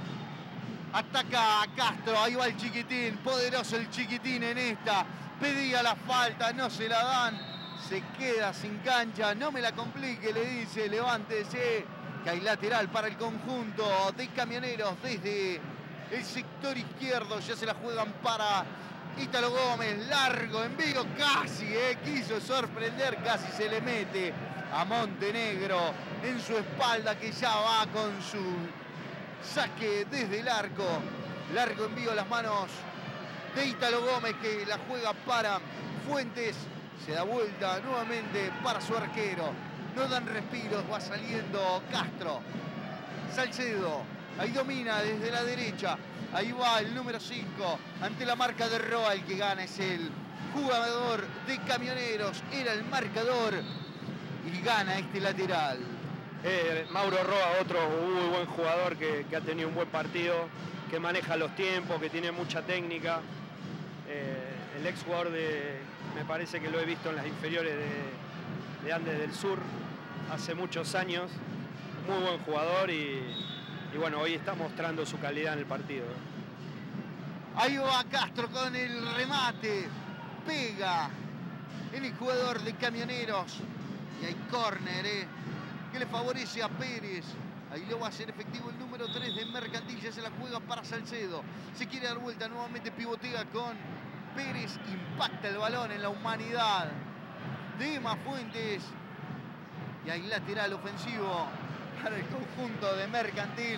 Ataca a Castro. Ahí va el chiquitín. Poderoso el chiquitín en esta. Pedía la falta. No se la dan. Se queda sin cancha, no me la complique, le dice, levántese, que hay lateral para el conjunto de Camioneros desde el sector izquierdo, ya se la juegan para Ítalo Gómez, largo envío, casi, quiso sorprender, casi se le mete a Montenegro en su espalda que ya va con su saque desde el arco, largo envío a las manos de Ítalo Gómez que la juega para Fuentes. Se da vuelta nuevamente para su arquero. No dan respiros, va saliendo Castro. Salcedo, ahí domina desde la derecha. Ahí va el número 5. Ante la marca de Roa, el que gana es el jugador de Camioneros. Era el marcador y gana este lateral. Mauro Roa, otro muy buen jugador que ha tenido un buen partido, que maneja los tiempos, que tiene mucha técnica. El ex jugador me parece que lo he visto en las inferiores de Andes del Sur hace muchos años, muy buen jugador y bueno, hoy está mostrando su calidad en el partido. Ahí va Castro con el remate, pega en el jugador de Camioneros y hay córner que le favorece a Pérez. Ahí lo va a hacer efectivo el número 3 de Mercantil, ya se la juega para Salcedo, se quiere dar vuelta nuevamente, pivotea con Pérez, impacta el balón en la humanidad de Emma Fuentes y hay lateral ofensivo para el conjunto de Mercantil.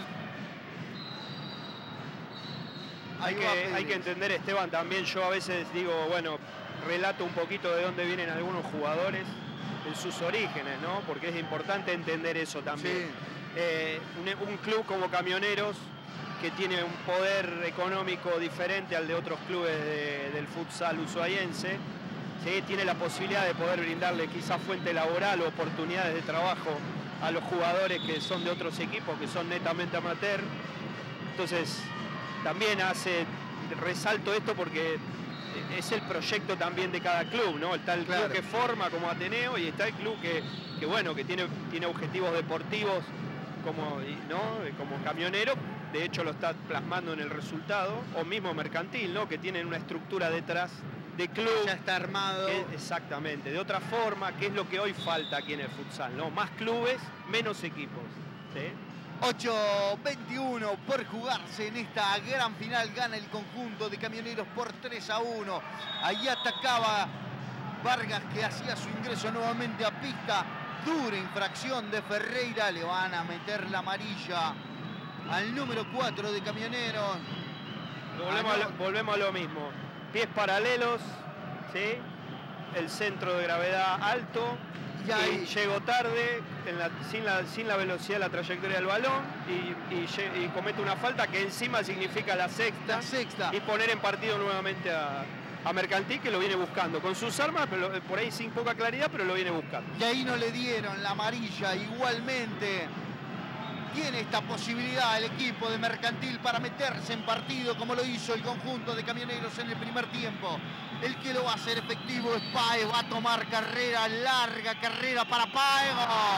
Hay que entender, Esteban, también yo a veces digo, bueno, relato un poquito de dónde vienen algunos jugadores en sus orígenes, ¿no? Porque es importante entender eso también. Sí. Un club como Camioneros, que tiene un poder económico diferente al de otros clubes del futsal ushuaiense, ¿sí? Tiene la posibilidad de poder brindarle quizás fuente laboral o oportunidades de trabajo a los jugadores que son de otros equipos, que son netamente amateur. Entonces, también resalto esto porque es el proyecto también de cada club, ¿no? Está el club que forma como Ateneo y está el club que bueno, que tiene objetivos deportivos como Camionero. De hecho lo está plasmando en el resultado, o mismo Mercantil, ¿no? Que tienen una estructura detrás de club. Ya está armado. Exactamente, de otra forma, que es lo que hoy falta aquí en el futsal, ¿no? Más clubes, menos equipos, ¿sí? 8-21 por jugarse en esta gran final, gana el conjunto de Camioneros por 3-1. Ahí atacaba Vargas, que hacía su ingreso nuevamente a pista. Dura infracción de Ferreira, le van a meter la amarilla al número 4 de Camioneros. Volvemos a lo mismo. Pies paralelos, ¿sí? El centro de gravedad alto. Y llego tarde, sin la velocidad de la trayectoria del balón, y comete una falta que encima significa la sexta. Y poner en partido nuevamente a Mercantil, que lo viene buscando con sus armas, pero por ahí sin poca claridad, pero lo viene buscando. Y ahí no le dieron la amarilla. Igualmente tiene esta posibilidad el equipo de Mercantil para meterse en partido, como lo hizo el conjunto de Camioneros en el primer tiempo. El que lo va a hacer efectivo es Páez, va a tomar carrera, larga carrera para Páez.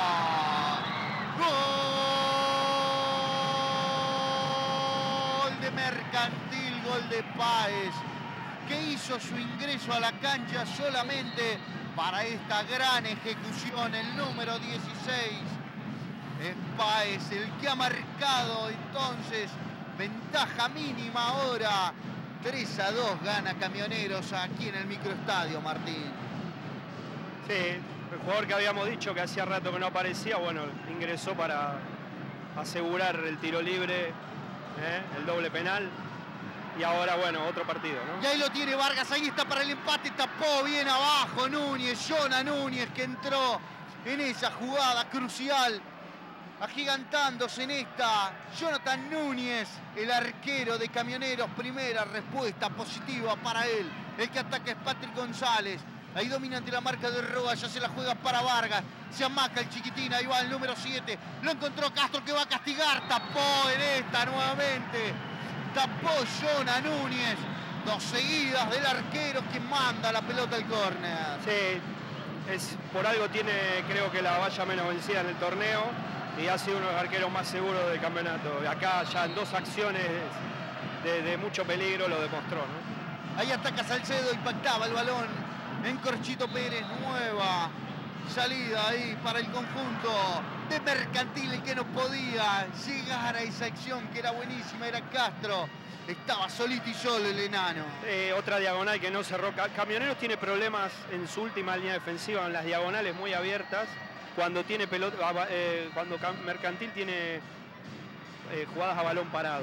Gol de Mercantil, gol de Páez, que hizo su ingreso a la cancha solamente para esta gran ejecución, el número 16. Es Páez el que ha marcado entonces ventaja mínima ahora. 3-2 gana Camioneros aquí en el microestadio, Martín. Sí, el jugador que habíamos dicho que hacía rato que no aparecía, bueno, ingresó para asegurar el tiro libre, el doble penal. Y ahora, bueno, otro partido, ¿no? Y ahí lo tiene Vargas, ahí está para el empate, tapó bien abajo Núñez, Jonah Núñez, que entró en esa jugada crucial, agigantándose en esta. Jonathan Núñez, el arquero de Camioneros, primera respuesta positiva para él. El que ataca es Patrick González. Ahí domina ante la marca de Roa, ya se la juega para Vargas. Se amaca el chiquitín, ahí va el número 7. Lo encontró Castro, que va a castigar. Tapó en esta nuevamente. Tapó Jonah Núñez. 2 seguidas del arquero que manda la pelota al córner. Sí, por algo tiene, creo que la valla menos vencida en el torneo. Y ha sido uno de los arqueros más seguros del campeonato. Acá ya en 2 acciones de mucho peligro lo demostró, ¿no? Ahí ataca Salcedo, impactaba el balón en Corchito Pérez. Nueva salida ahí para el conjunto de Mercantil, el que no podía llegar a esa acción que era buenísima, era Castro. Estaba solito y solo el enano. Otra diagonal que no cerró. Camioneros tiene problemas en su última línea defensiva, en las diagonales muy abiertas. Cuando tiene pelota, cuando Mercantil tiene jugadas a balón parado.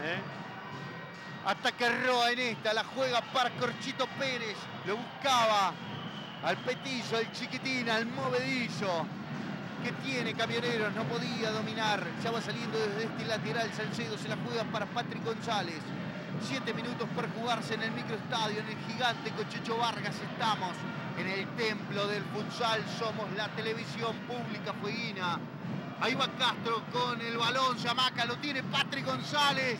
Ataca Roa en esta, la juega para Corchito Pérez. Lo buscaba al petizo, al chiquitín, al movedizo que tiene Camioneros. No podía dominar. Ya va saliendo desde este lateral. Salcedo se la juega para Patrick González. 7 minutos por jugarse en el microestadio, en el gigante Cochecho Vargas. Estamos en el templo del futsal, somos la televisión pública fueguina. Ahí va Castro con el balón, se amaca, lo tiene Patrick González.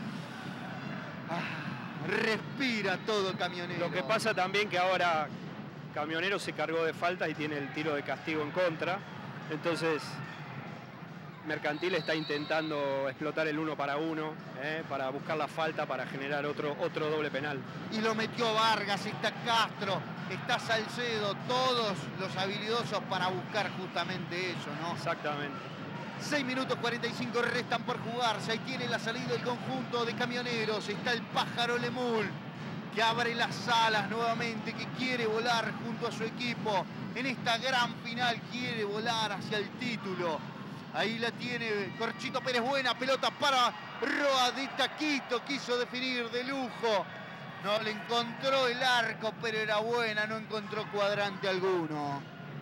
Respira todo Camionero. Lo que pasa también que ahora Camionero se cargó de faltas y tiene el tiro de castigo en contra. Entonces Mercantil está intentando explotar el 1 para 1, para buscar la falta, para generar otro doble penal. Y lo metió Vargas, está Castro, está Salcedo, todos los habilidosos para buscar justamente eso, ¿no? Exactamente. 6 minutos 45 restan por jugarse. Ahí tiene la salida del conjunto de Camioneros. Está el pájaro Lemul, que abre las alas nuevamente, que quiere volar junto a su equipo. En esta gran final quiere volar hacia el título. Ahí la tiene Corchito Pérez, buena pelota para Roa de taquito, quiso definir de lujo. No le encontró el arco, pero era buena, no encontró cuadrante alguno.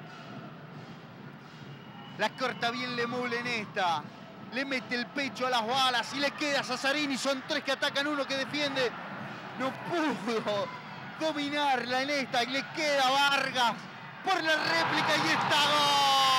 La corta bien Lemul en esta. Le mete el pecho a las balas y le queda a Sazarini. Son 3 que atacan, 1 que defiende. No pudo dominarla en esta y le queda a Vargas por la réplica y está gol.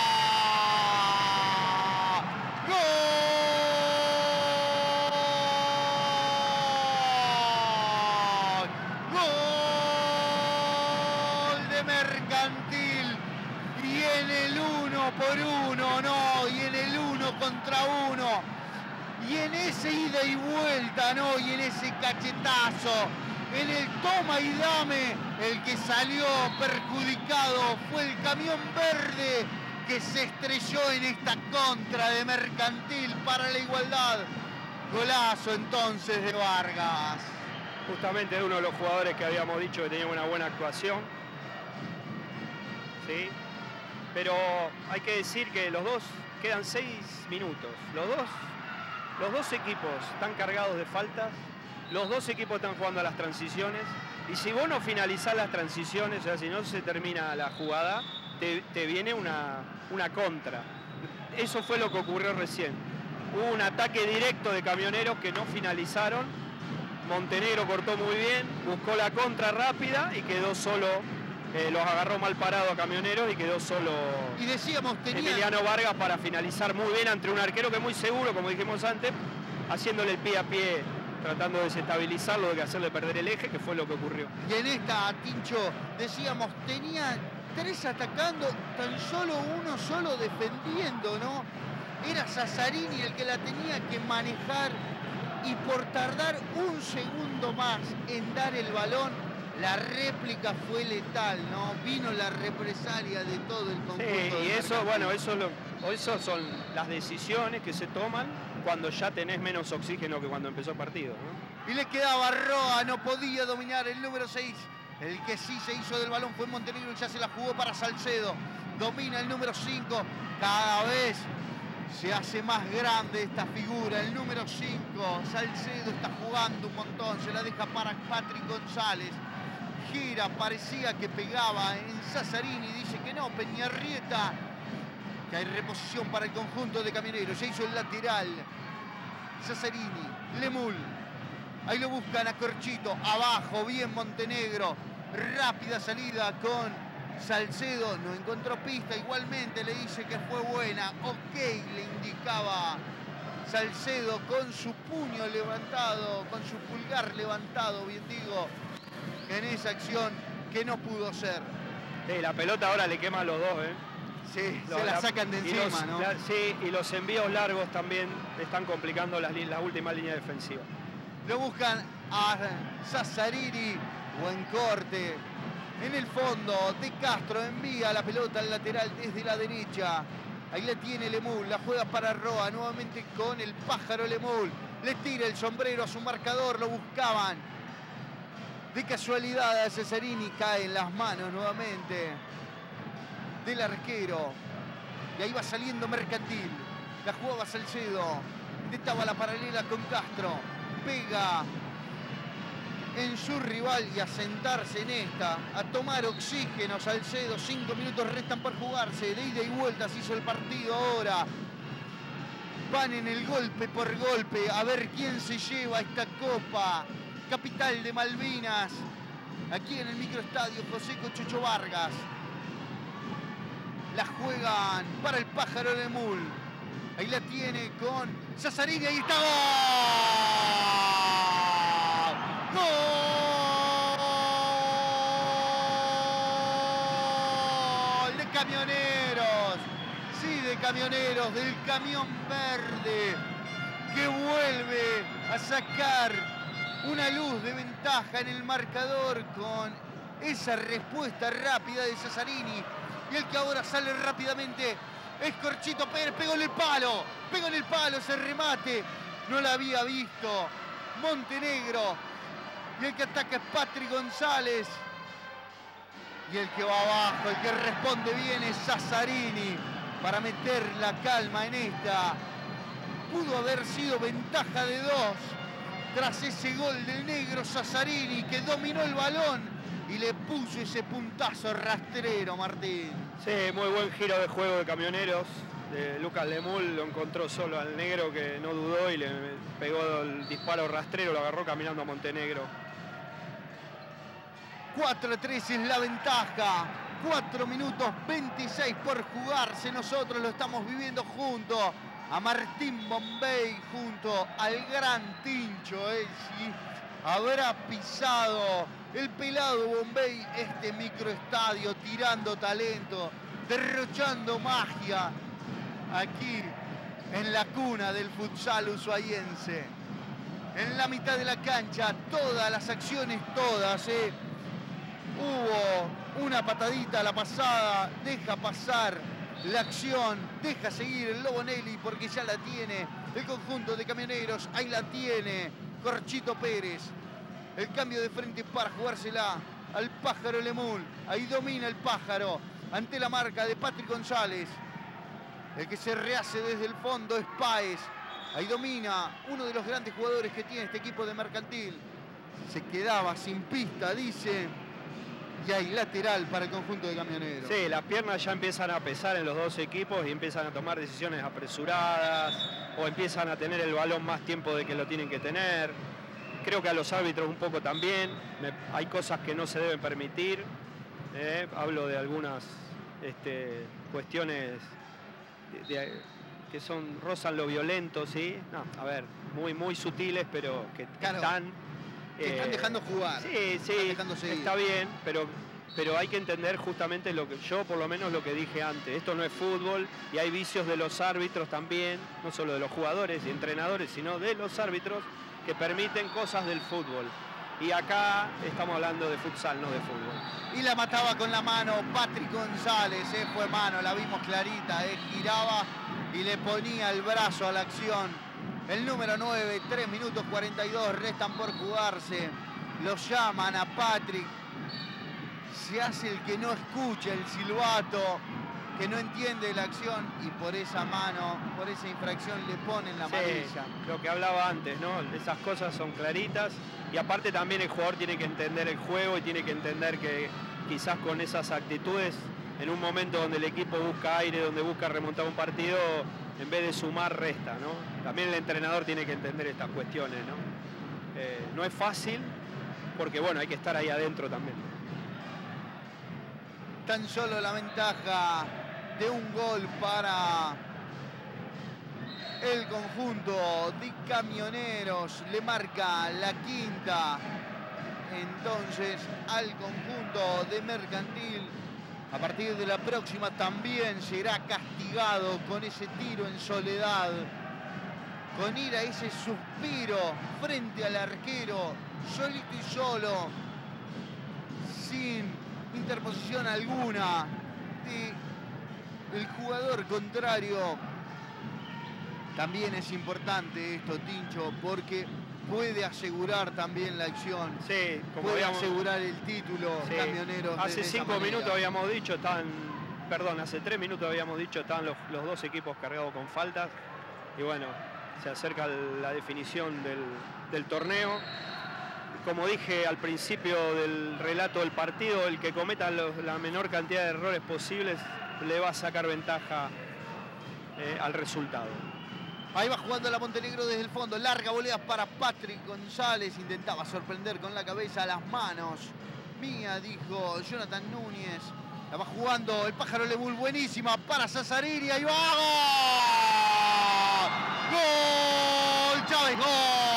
¡Gol de Mercantil! Y en el 1 por 1, no, y en el 1 contra 1. Y en ese ida y vuelta, no, y en ese cachetazo, en el toma y dame, el que salió perjudicado fue el camión verde, que se estrelló en esta contra de Mercantil para la igualdad. Golazo entonces de Vargas. Justamente uno de los jugadores que habíamos dicho que tenía una buena actuación. Sí. Pero hay que decir que los dos, quedan 6 minutos. Los dos equipos están cargados de faltas. Los dos equipos están jugando a las transiciones. Y si vos no finalizás las transiciones, o sea, si no se termina la jugada, te viene una contra. Eso fue lo que ocurrió recién. Hubo un ataque directo de Camioneros que no finalizaron. Montenegro cortó muy bien, buscó la contra rápida y quedó solo. Los agarró mal parado a Camioneros y quedó solo y decíamos, Emiliano Vargas para finalizar muy bien ante un arquero que es muy seguro, como dijimos antes, haciéndole el pie a pie, tratando de desestabilizarlo, de hacerle perder el eje, que fue lo que ocurrió. Y en esta, Tincho, decíamos, tenía 3 atacando, tan solo uno solo defendiendo, ¿no? Era Sassarini el que la tenía que manejar y por tardar un segundo más en dar el balón, la réplica fue letal, ¿no? Vino la represalia de todo el conjunto. Sí, y eso, bueno, eso son las decisiones que se toman cuando ya tenés menos oxígeno que cuando empezó el partido, ¿no? Y le quedaba Roa, no podía dominar el número 6. El que sí se hizo del balón fue Montenegro, ya se la jugó para Salcedo. Domina el número 5, cada vez se hace más grande esta figura. El número 5, Salcedo está jugando un montón, se la deja para Patrick González. Gira, parecía que pegaba en Sassarini, dice que no, Peñarrieta, que hay reposición para el conjunto de Camioneros. Ya hizo el lateral Sassarini, Lemul, ahí lo buscan a Corchito, abajo, bien Montenegro, rápida salida con Salcedo, no encontró pista, igualmente le dice que fue buena, ok, le indicaba Salcedo con su puño levantado, con su pulgar levantado, bien digo, en esa acción que no pudo ser. La pelota ahora le quema a los dos, ¿eh? Sí, se la sacan de encima, ¿no? Sí, y los envíos largos también están complicando la última línea defensiva. Lo buscan a Sassarini, buen corte. En el fondo, De Castro envía la pelota al lateral desde la derecha. Ahí la tiene Lemul, la juega para Roa, nuevamente con el pájaro Lemul. Le tira el sombrero a su marcador, lo buscaban. De casualidad a Sassarini, cae en las manos nuevamente del arquero. Y ahí va saliendo Mercantil. La jugaba Salcedo. Intentaba la paralela con Castro. Pega en su rival y a sentarse en esta. A tomar oxígeno Salcedo. 5 minutos restan por jugarse. De ida y vuelta se hizo el partido ahora. Van en el golpe por golpe. A ver quién se lleva esta copa. Capital de Malvinas, aquí en el microestadio José Cochocho Vargas. La juegan para el pájaro Lemul. Ahí la tiene con Sassarini, ahí está. ¡Gol! ¡Gol de Camioneros! Sí, de Camioneros, del camión verde, que vuelve a sacar una luz de ventaja en el marcador con esa respuesta rápida de Sassarini. Y el que ahora sale rápidamente es Corchito Pérez. Pegó en el palo ese remate. No la había visto Montenegro. Y el que ataca es Patrick González. Y el que va abajo, el que responde bien es Sassarini para meter la calma en esta. Pudo haber sido ventaja de 2. Tras ese gol del negro Sassarini, que dominó el balón y le puso ese puntazo rastrero, Martín. Sí, muy buen giro de juego de Camioneros. De Lucas Lemul, lo encontró solo al negro, que no dudó y le pegó el disparo rastrero, lo agarró caminando a Montenegro. 4-3 es la ventaja. 4 minutos 26 por jugarse. Nosotros lo estamos viviendo junto a Martín Bombay, junto al gran Tincho. Sí, habrá pisado el pelado Bombay este microestadio, tirando talento, derrochando magia aquí en la cuna del futsal ushuaiense. En la mitad de la cancha, todas las acciones, todas. Hubo una patadita a la pasada, deja pasar la acción, deja seguir el Lobo Nelly porque ya la tiene el conjunto de Camioneros. Ahí la tiene Corchito Pérez. El cambio de frente para jugársela al pájaro Lemul. Ahí domina el pájaro ante la marca de Patrick González. El que se rehace desde el fondo es Páez. Ahí domina uno de los grandes jugadores que tiene este equipo de Mercantil. Se quedaba sin pista, dice Y hay lateral para el conjunto de Camioneros. Sí, las piernas ya empiezan a pesar en los dos equipos y empiezan a tomar decisiones apresuradas o empiezan a tener el balón más tiempo de que lo tienen que tener. Creo que a los árbitros un poco también. Hay cosas que no se deben permitir. Hablo de algunas cuestiones que rozan lo violento, ¿sí? No, a ver, muy sutiles, pero que claro, están... que están dejando jugar. Sí, está bien, pero hay que entender justamente lo que yo, por lo menos lo que dije antes. Esto no es fútbol y hay vicios de los árbitros también, no solo de los jugadores y entrenadores, sino de los árbitros que permiten cosas del fútbol. Y acá estamos hablando de futsal, no de fútbol. Y la mataba con la mano Patrick González, fue mano, la vimos clarita, giraba y le ponía el brazo a la acción. El número 9, 3 minutos 42, restan por jugarse. Lo llaman a Patrick. Se hace el que no escucha el silbato, que no entiende la acción y por esa mano, por esa infracción le ponen la amarilla. Lo que hablaba antes, ¿no? Esas cosas son claritas y aparte también el jugador tiene que entender el juego y tiene que entender que quizás con esas actitudes, en un momento donde el equipo busca aire, donde busca remontar un partido, en vez de sumar, resta, ¿no? También el entrenador tiene que entender estas cuestiones, ¿no? No es fácil porque, bueno, hay que estar ahí adentro también. Tan solo la ventaja de un gol para el conjunto de Camioneros. Le marca la quinta entonces al conjunto de Mercantil. A partir de la próxima también será castigado con ese tiro en soledad, con ir a ese suspiro frente al arquero, solito y solo, sin interposición alguna del jugador contrario. También es importante esto, Tincho, porque puede asegurar también la acción. Sí, como puede asegurar el título, sí. Camioneros. Hace 5 minutos habíamos dicho, hace 3 minutos habíamos dicho, estaban los dos equipos cargados con faltas. Y bueno, se acerca la definición del torneo. Como dije al principio del relato del partido, el que cometa la menor cantidad de errores posibles le va a sacar ventaja al resultado. Ahí va jugando la Montenegro desde el fondo. Larga volea para Patrick González. Intentaba sorprender con la cabeza, las manos. Mía, dijo Jonathan Núñez. La va jugando el Pájaro Lemul. Buenísima para Sazarini. Ahí va. ¡Gol! ¡Gol! ¡Chávez! ¡Gol!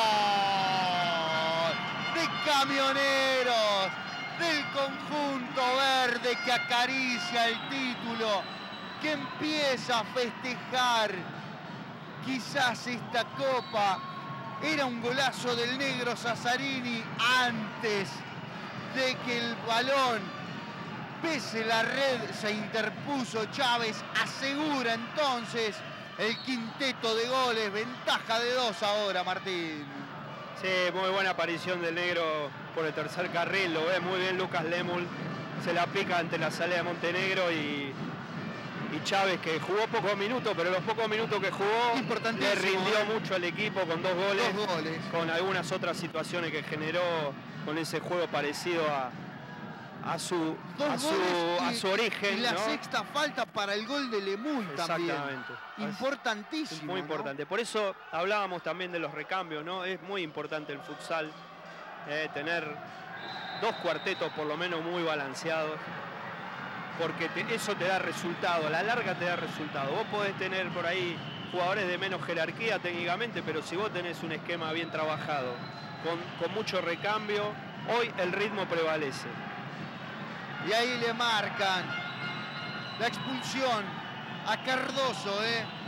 De Camioneros. Del conjunto verde que acaricia el título. Que empieza a festejar. Quizás esta copa era un golazo del negro Sazarini antes de que el balón pese la red. Se interpuso Chávez, asegura entonces el quinteto de goles, ventaja de 2 ahora, Martín. Sí, muy buena aparición del negro por el tercer carril, lo ve muy bien Lucas Lemul, se la pica ante la salida de Montenegro y Chávez, que jugó pocos minutos, pero los pocos minutos que jugó le rindió mucho al equipo con 2 goles, con algunas otras situaciones que generó con ese juego parecido a su origen. Y la ¿no? sexta falta para el gol de Lemul también. Exactamente. Importantísimo. Muy importante. ¿No? Por eso hablábamos también de los recambios, ¿no? Es muy importante el futsal, tener 2 cuartetos por lo menos muy balanceados. Porque eso te da resultado, a la larga te da resultado. Vos podés tener por ahí jugadores de menos jerarquía técnicamente, pero si vos tenés un esquema bien trabajado, con mucho recambio, hoy el ritmo prevalece. Y ahí le marcan la expulsión a Cardoso,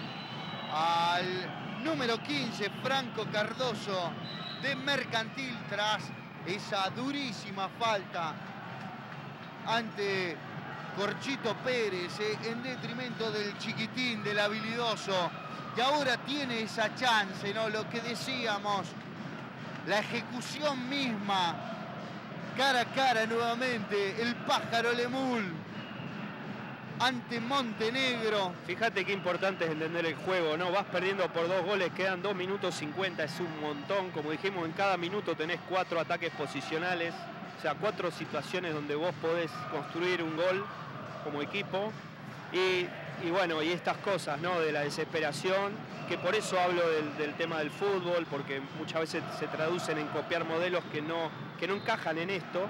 al número 15, Franco Cardoso de Mercantil, tras esa durísima falta ante Corchito Pérez, en detrimento del chiquitín, del habilidoso, que ahora tiene esa chance, ¿no? Lo que decíamos, la ejecución misma, cara a cara nuevamente, el Pájaro Lemul ante Montenegro. Fíjate qué importante es entender el juego, ¿no? Vas perdiendo por 2 goles, quedan 2 minutos 50, es un montón. Como dijimos, en cada minuto tenés 4 ataques posicionales, o sea, 4 situaciones donde vos podés construir un gol como equipo. Y bueno, y estas cosas, ¿no? De la desesperación, que por eso hablo del tema del fútbol, porque muchas veces se traducen en copiar modelos que no encajan en esto.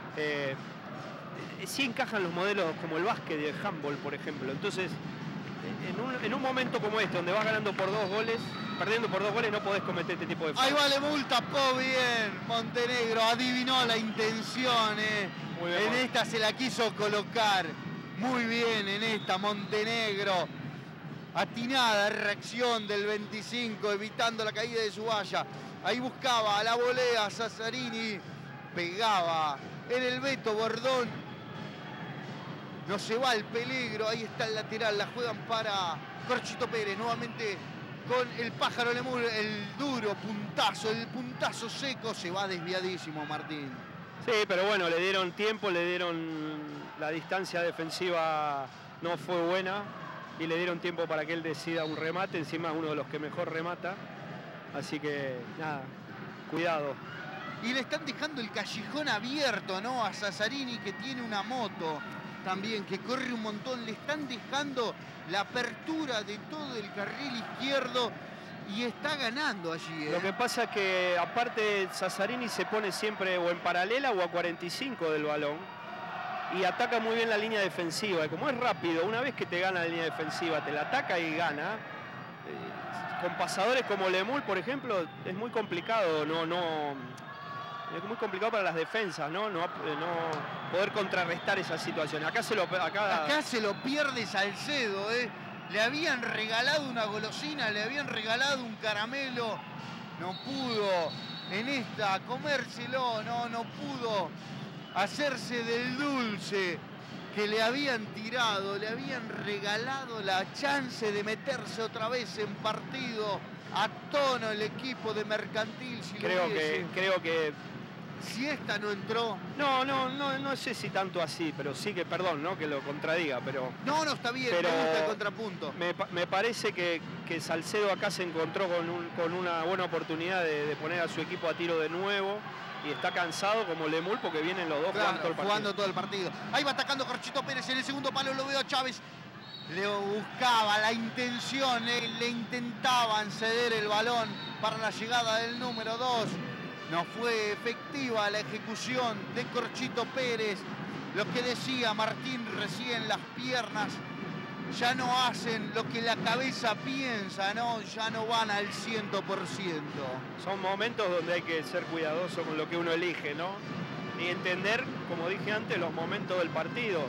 Sí encajan los modelos como el básquet y el handball, por ejemplo. Entonces, en un momento como este, donde vas ganando por 2 goles, perdiendo por 2 goles, no podés cometer este tipo de faltas. Ahí va Lemul, tapó bien Montenegro, adivinó la intención. Muy bien, en esta se la quiso colocar muy bien, en esta Montenegro. Atinada reacción del 25, evitando la caída de su valla. Ahí buscaba a la volea Sassarini, pegaba en el Beto Bordón. No se va el peligro, ahí está el lateral, la juegan para Corchito Pérez, nuevamente con el Pájaro Lemul, el duro puntazo, el puntazo seco, se va desviadísimo Martín. Sí, pero bueno, le dieron tiempo, le dieron la distancia defensiva, no fue buena, y le dieron tiempo para que él decida un remate, encima uno de los que mejor remata, así que nada, cuidado. Y le están dejando el callejón abierto, ¿no? A Sassarini, que tiene una moto también, que corre un montón. Le están dejando la apertura de todo el carril izquierdo y está ganando allí, ¿eh? Lo que pasa es que aparte Sassarini se pone siempre o en paralela o a 45 del balón y ataca muy bien la línea defensiva. Y como es rápido, una vez que te gana la línea defensiva, te la ataca y gana. Con pasadores como Lemul, por ejemplo, es muy complicado, es muy complicado para las defensas, no poder contrarrestar esa situación. Acá se lo pierde Salcedo, ¿eh? Le habían regalado una golosina, le habían regalado un caramelo, no pudo en esta comérselo, no pudo hacerse del dulce que le habían tirado, le habían regalado la chance de meterse otra vez en partido a tono el equipo de Mercantil. Si creo que si esta no entró... No sé si tanto así, pero sí que, perdón, ¿no? Que lo contradiga, pero... No, está bien, me gusta el contrapunto. Me parece que Salcedo acá se encontró con una buena oportunidad de poner a su equipo a tiro de nuevo y está cansado como Lemul porque vienen los dos jugando todo el partido. Ahí va atacando Corchito Pérez en el segundo palo, lo veo a Chávez. Le buscaba la intención, le intentaban ceder el balón para la llegada del número 2. No fue efectiva la ejecución de Corchito Pérez. Lo que decía Martín recién, las piernas ya no hacen lo que la cabeza piensa, ¿no? Ya no van al 100%. Son momentos donde hay que ser cuidadoso con lo que uno elige, ¿no? Y entender, como dije antes, los momentos del partido.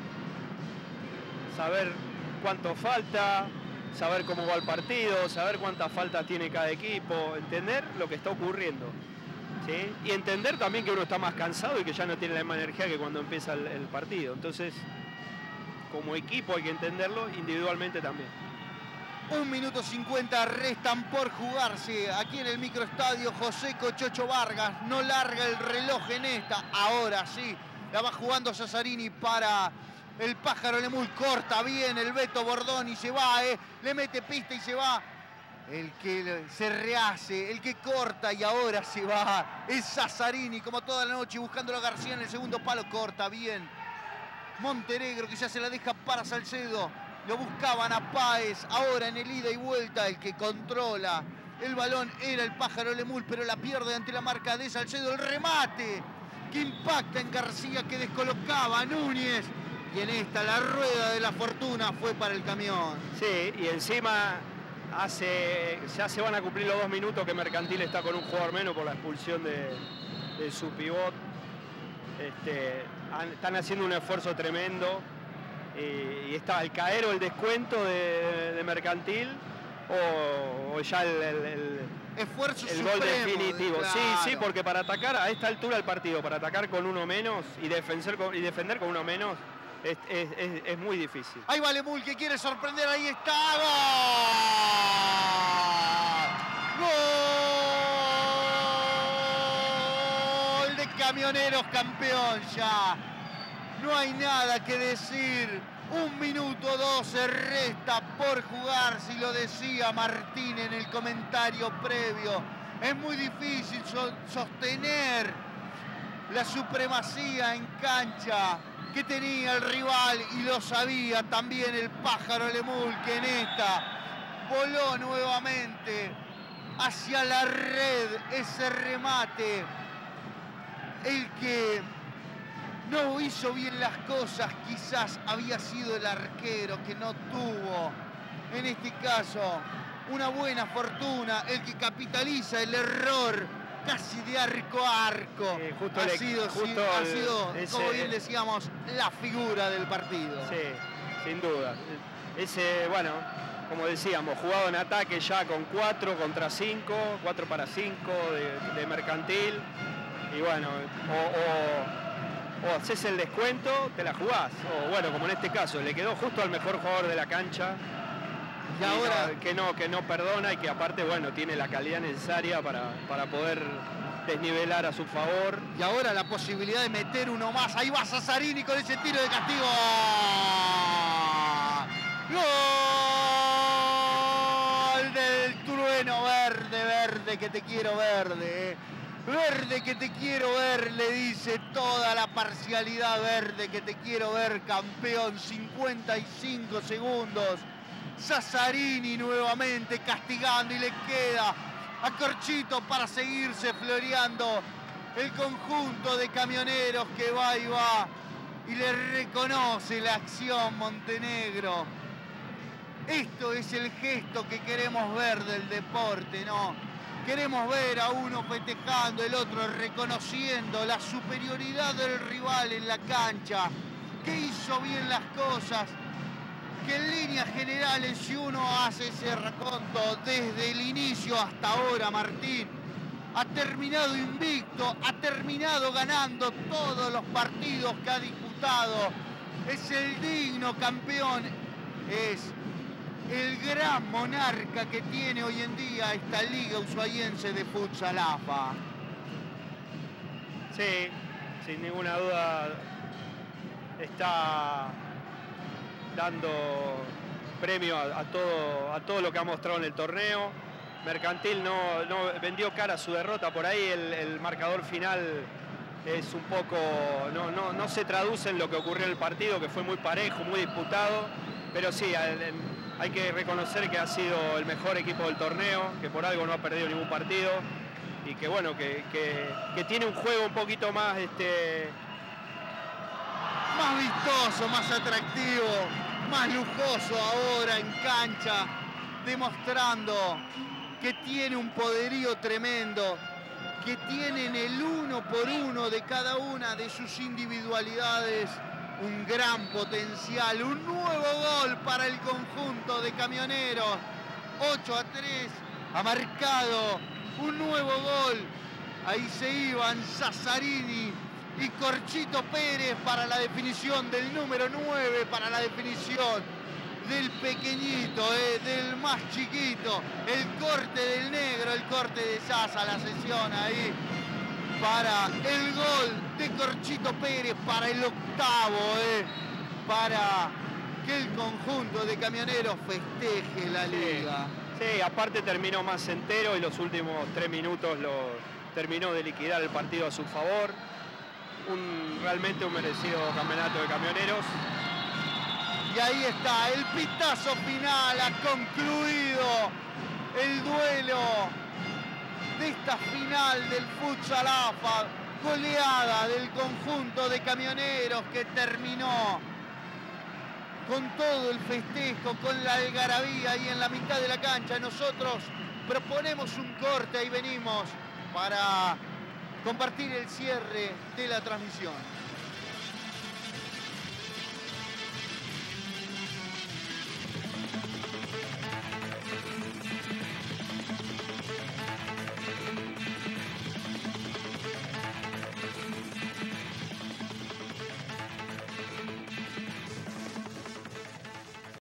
Saber cuánto falta, saber cómo va el partido, saber cuántas faltas tiene cada equipo, entender lo que está ocurriendo. ¿Sí? Y entender también que uno está más cansado y que ya no tiene la misma energía que cuando empieza el partido. Entonces, como equipo hay que entenderlo, individualmente también. 1 minuto 50 restan por jugarse aquí en el microestadio José Cochocho Vargas. No larga el reloj en esta. Ahora sí, la va jugando Sassarini para el Pájaro Lemul. Corta bien el Beto Bordón y se va, le mete pista y se va. El que se rehace, el que corta y ahora se va, es Sassarini, como toda la noche, buscándolo a García en el segundo palo. Corta bien Montenegro, que ya se la deja para Salcedo. Lo buscaban a Páez, ahora en el ida y vuelta, el que controla el balón era el Pájaro Lemul, pero la pierde ante la marca de Salcedo. El remate que impacta en García, que descolocaba a Núñez. Y en esta, la rueda de la fortuna fue para el camión. Sí, y encima... ya se van a cumplir los 2 minutos que Mercantil está con un jugador menos por la expulsión de su pivot. Están haciendo un esfuerzo tremendo y está al caer o el descuento de Mercantil o ya el gol definitivo. Claro. Sí, porque para atacar a esta altura del partido, para atacar con uno menos y defender con uno menos, es muy difícil. Ahí va Lemul, que quiere sorprender, ahí está. ¡Gol! ¡Gol de Camioneros, campeón ya! No hay nada que decir 1 minuto 12 resta por jugar, si lo decía Martín en el comentario previo. Es muy difícil sostener la supremacía en cancha que tenía el rival, y lo sabía también el pájaro Lemul, que en esta voló nuevamente hacia la red. Ese remate, el que no hizo bien las cosas quizás había sido el arquero, que no tuvo en este caso una buena fortuna, el que capitaliza el error casi de arco a arco. Ha sido, como bien decíamos, la figura del partido. Sí, sin duda. Ese, bueno, como decíamos, jugado en ataque ya con 4 contra 5, 4 para 5 de Mercantil. Y bueno, o haces el descuento, te la jugás. O bueno, como en este caso, le quedó justo al mejor jugador de la cancha. Y ahora que no perdona, y que aparte, bueno, tiene la calidad necesaria para poder desnivelar a su favor. Y ahora la posibilidad de meter uno más. Ahí va Sassarini con ese tiro de castigo. ¡Gol del trueno! Verde, verde, que te quiero verde. Verde, que te quiero ver, le dice toda la parcialidad. Verde, que te quiero ver, campeón. 55 segundos. Sassarini nuevamente castigando, y le queda a Corchito para seguirse floreando el conjunto de Camioneros, que va y va y le reconoce la acción Montenegro. Esto es el gesto que queremos ver del deporte, ¿no? Queremos ver a uno festejando, el otro reconociendo la superioridad del rival en la cancha, que hizo bien las cosas, que en líneas generales, si uno hace ese raconto desde el inicio hasta ahora, Martín ha terminado invicto, ha terminado ganando todos los partidos que ha disputado. Es el digno campeón, es el gran monarca que tiene hoy en día esta Liga Ushuaiense de Futsal AFA. Sí, sin ninguna duda está dando premio a todo lo que ha mostrado en el torneo. Mercantil no vendió cara a su derrota por ahí. El marcador final es un poco, no se traduce en lo que ocurrió en el partido, que fue muy parejo, muy disputado, pero sí, hay que reconocer que ha sido el mejor equipo del torneo, que por algo no ha perdido ningún partido, y que bueno, que tiene un juego un poquito más más vistoso, más atractivo, más lujoso ahora en cancha, demostrando que tiene un poderío tremendo, que tienen el 1 por 1 de cada una de sus individualidades, un gran potencial. Un nuevo gol para el conjunto de Camioneros. 8-3 ha marcado un nuevo gol. Ahí se iban Sassarini y Corchito Pérez para la definición del número 9, para la definición del pequeñito, del más chiquito. El corte del negro, el corte de Sasa, la sesión ahí para el gol de Corchito Pérez, para el octavo, para que el conjunto de Camioneros festeje la liga. Sí, aparte terminó más entero y los últimos 3 minutos terminó de liquidar el partido a su favor. Realmente un merecido campeonato de Camioneros. Y ahí está, el pitazo final, ha concluido el duelo de esta final del Futsal AFA, goleada del conjunto de Camioneros, que terminó con todo el festejo, con la algarabía ahí en la mitad de la cancha. Nosotros proponemos un corte y venimos para compartir el cierre de la transmisión.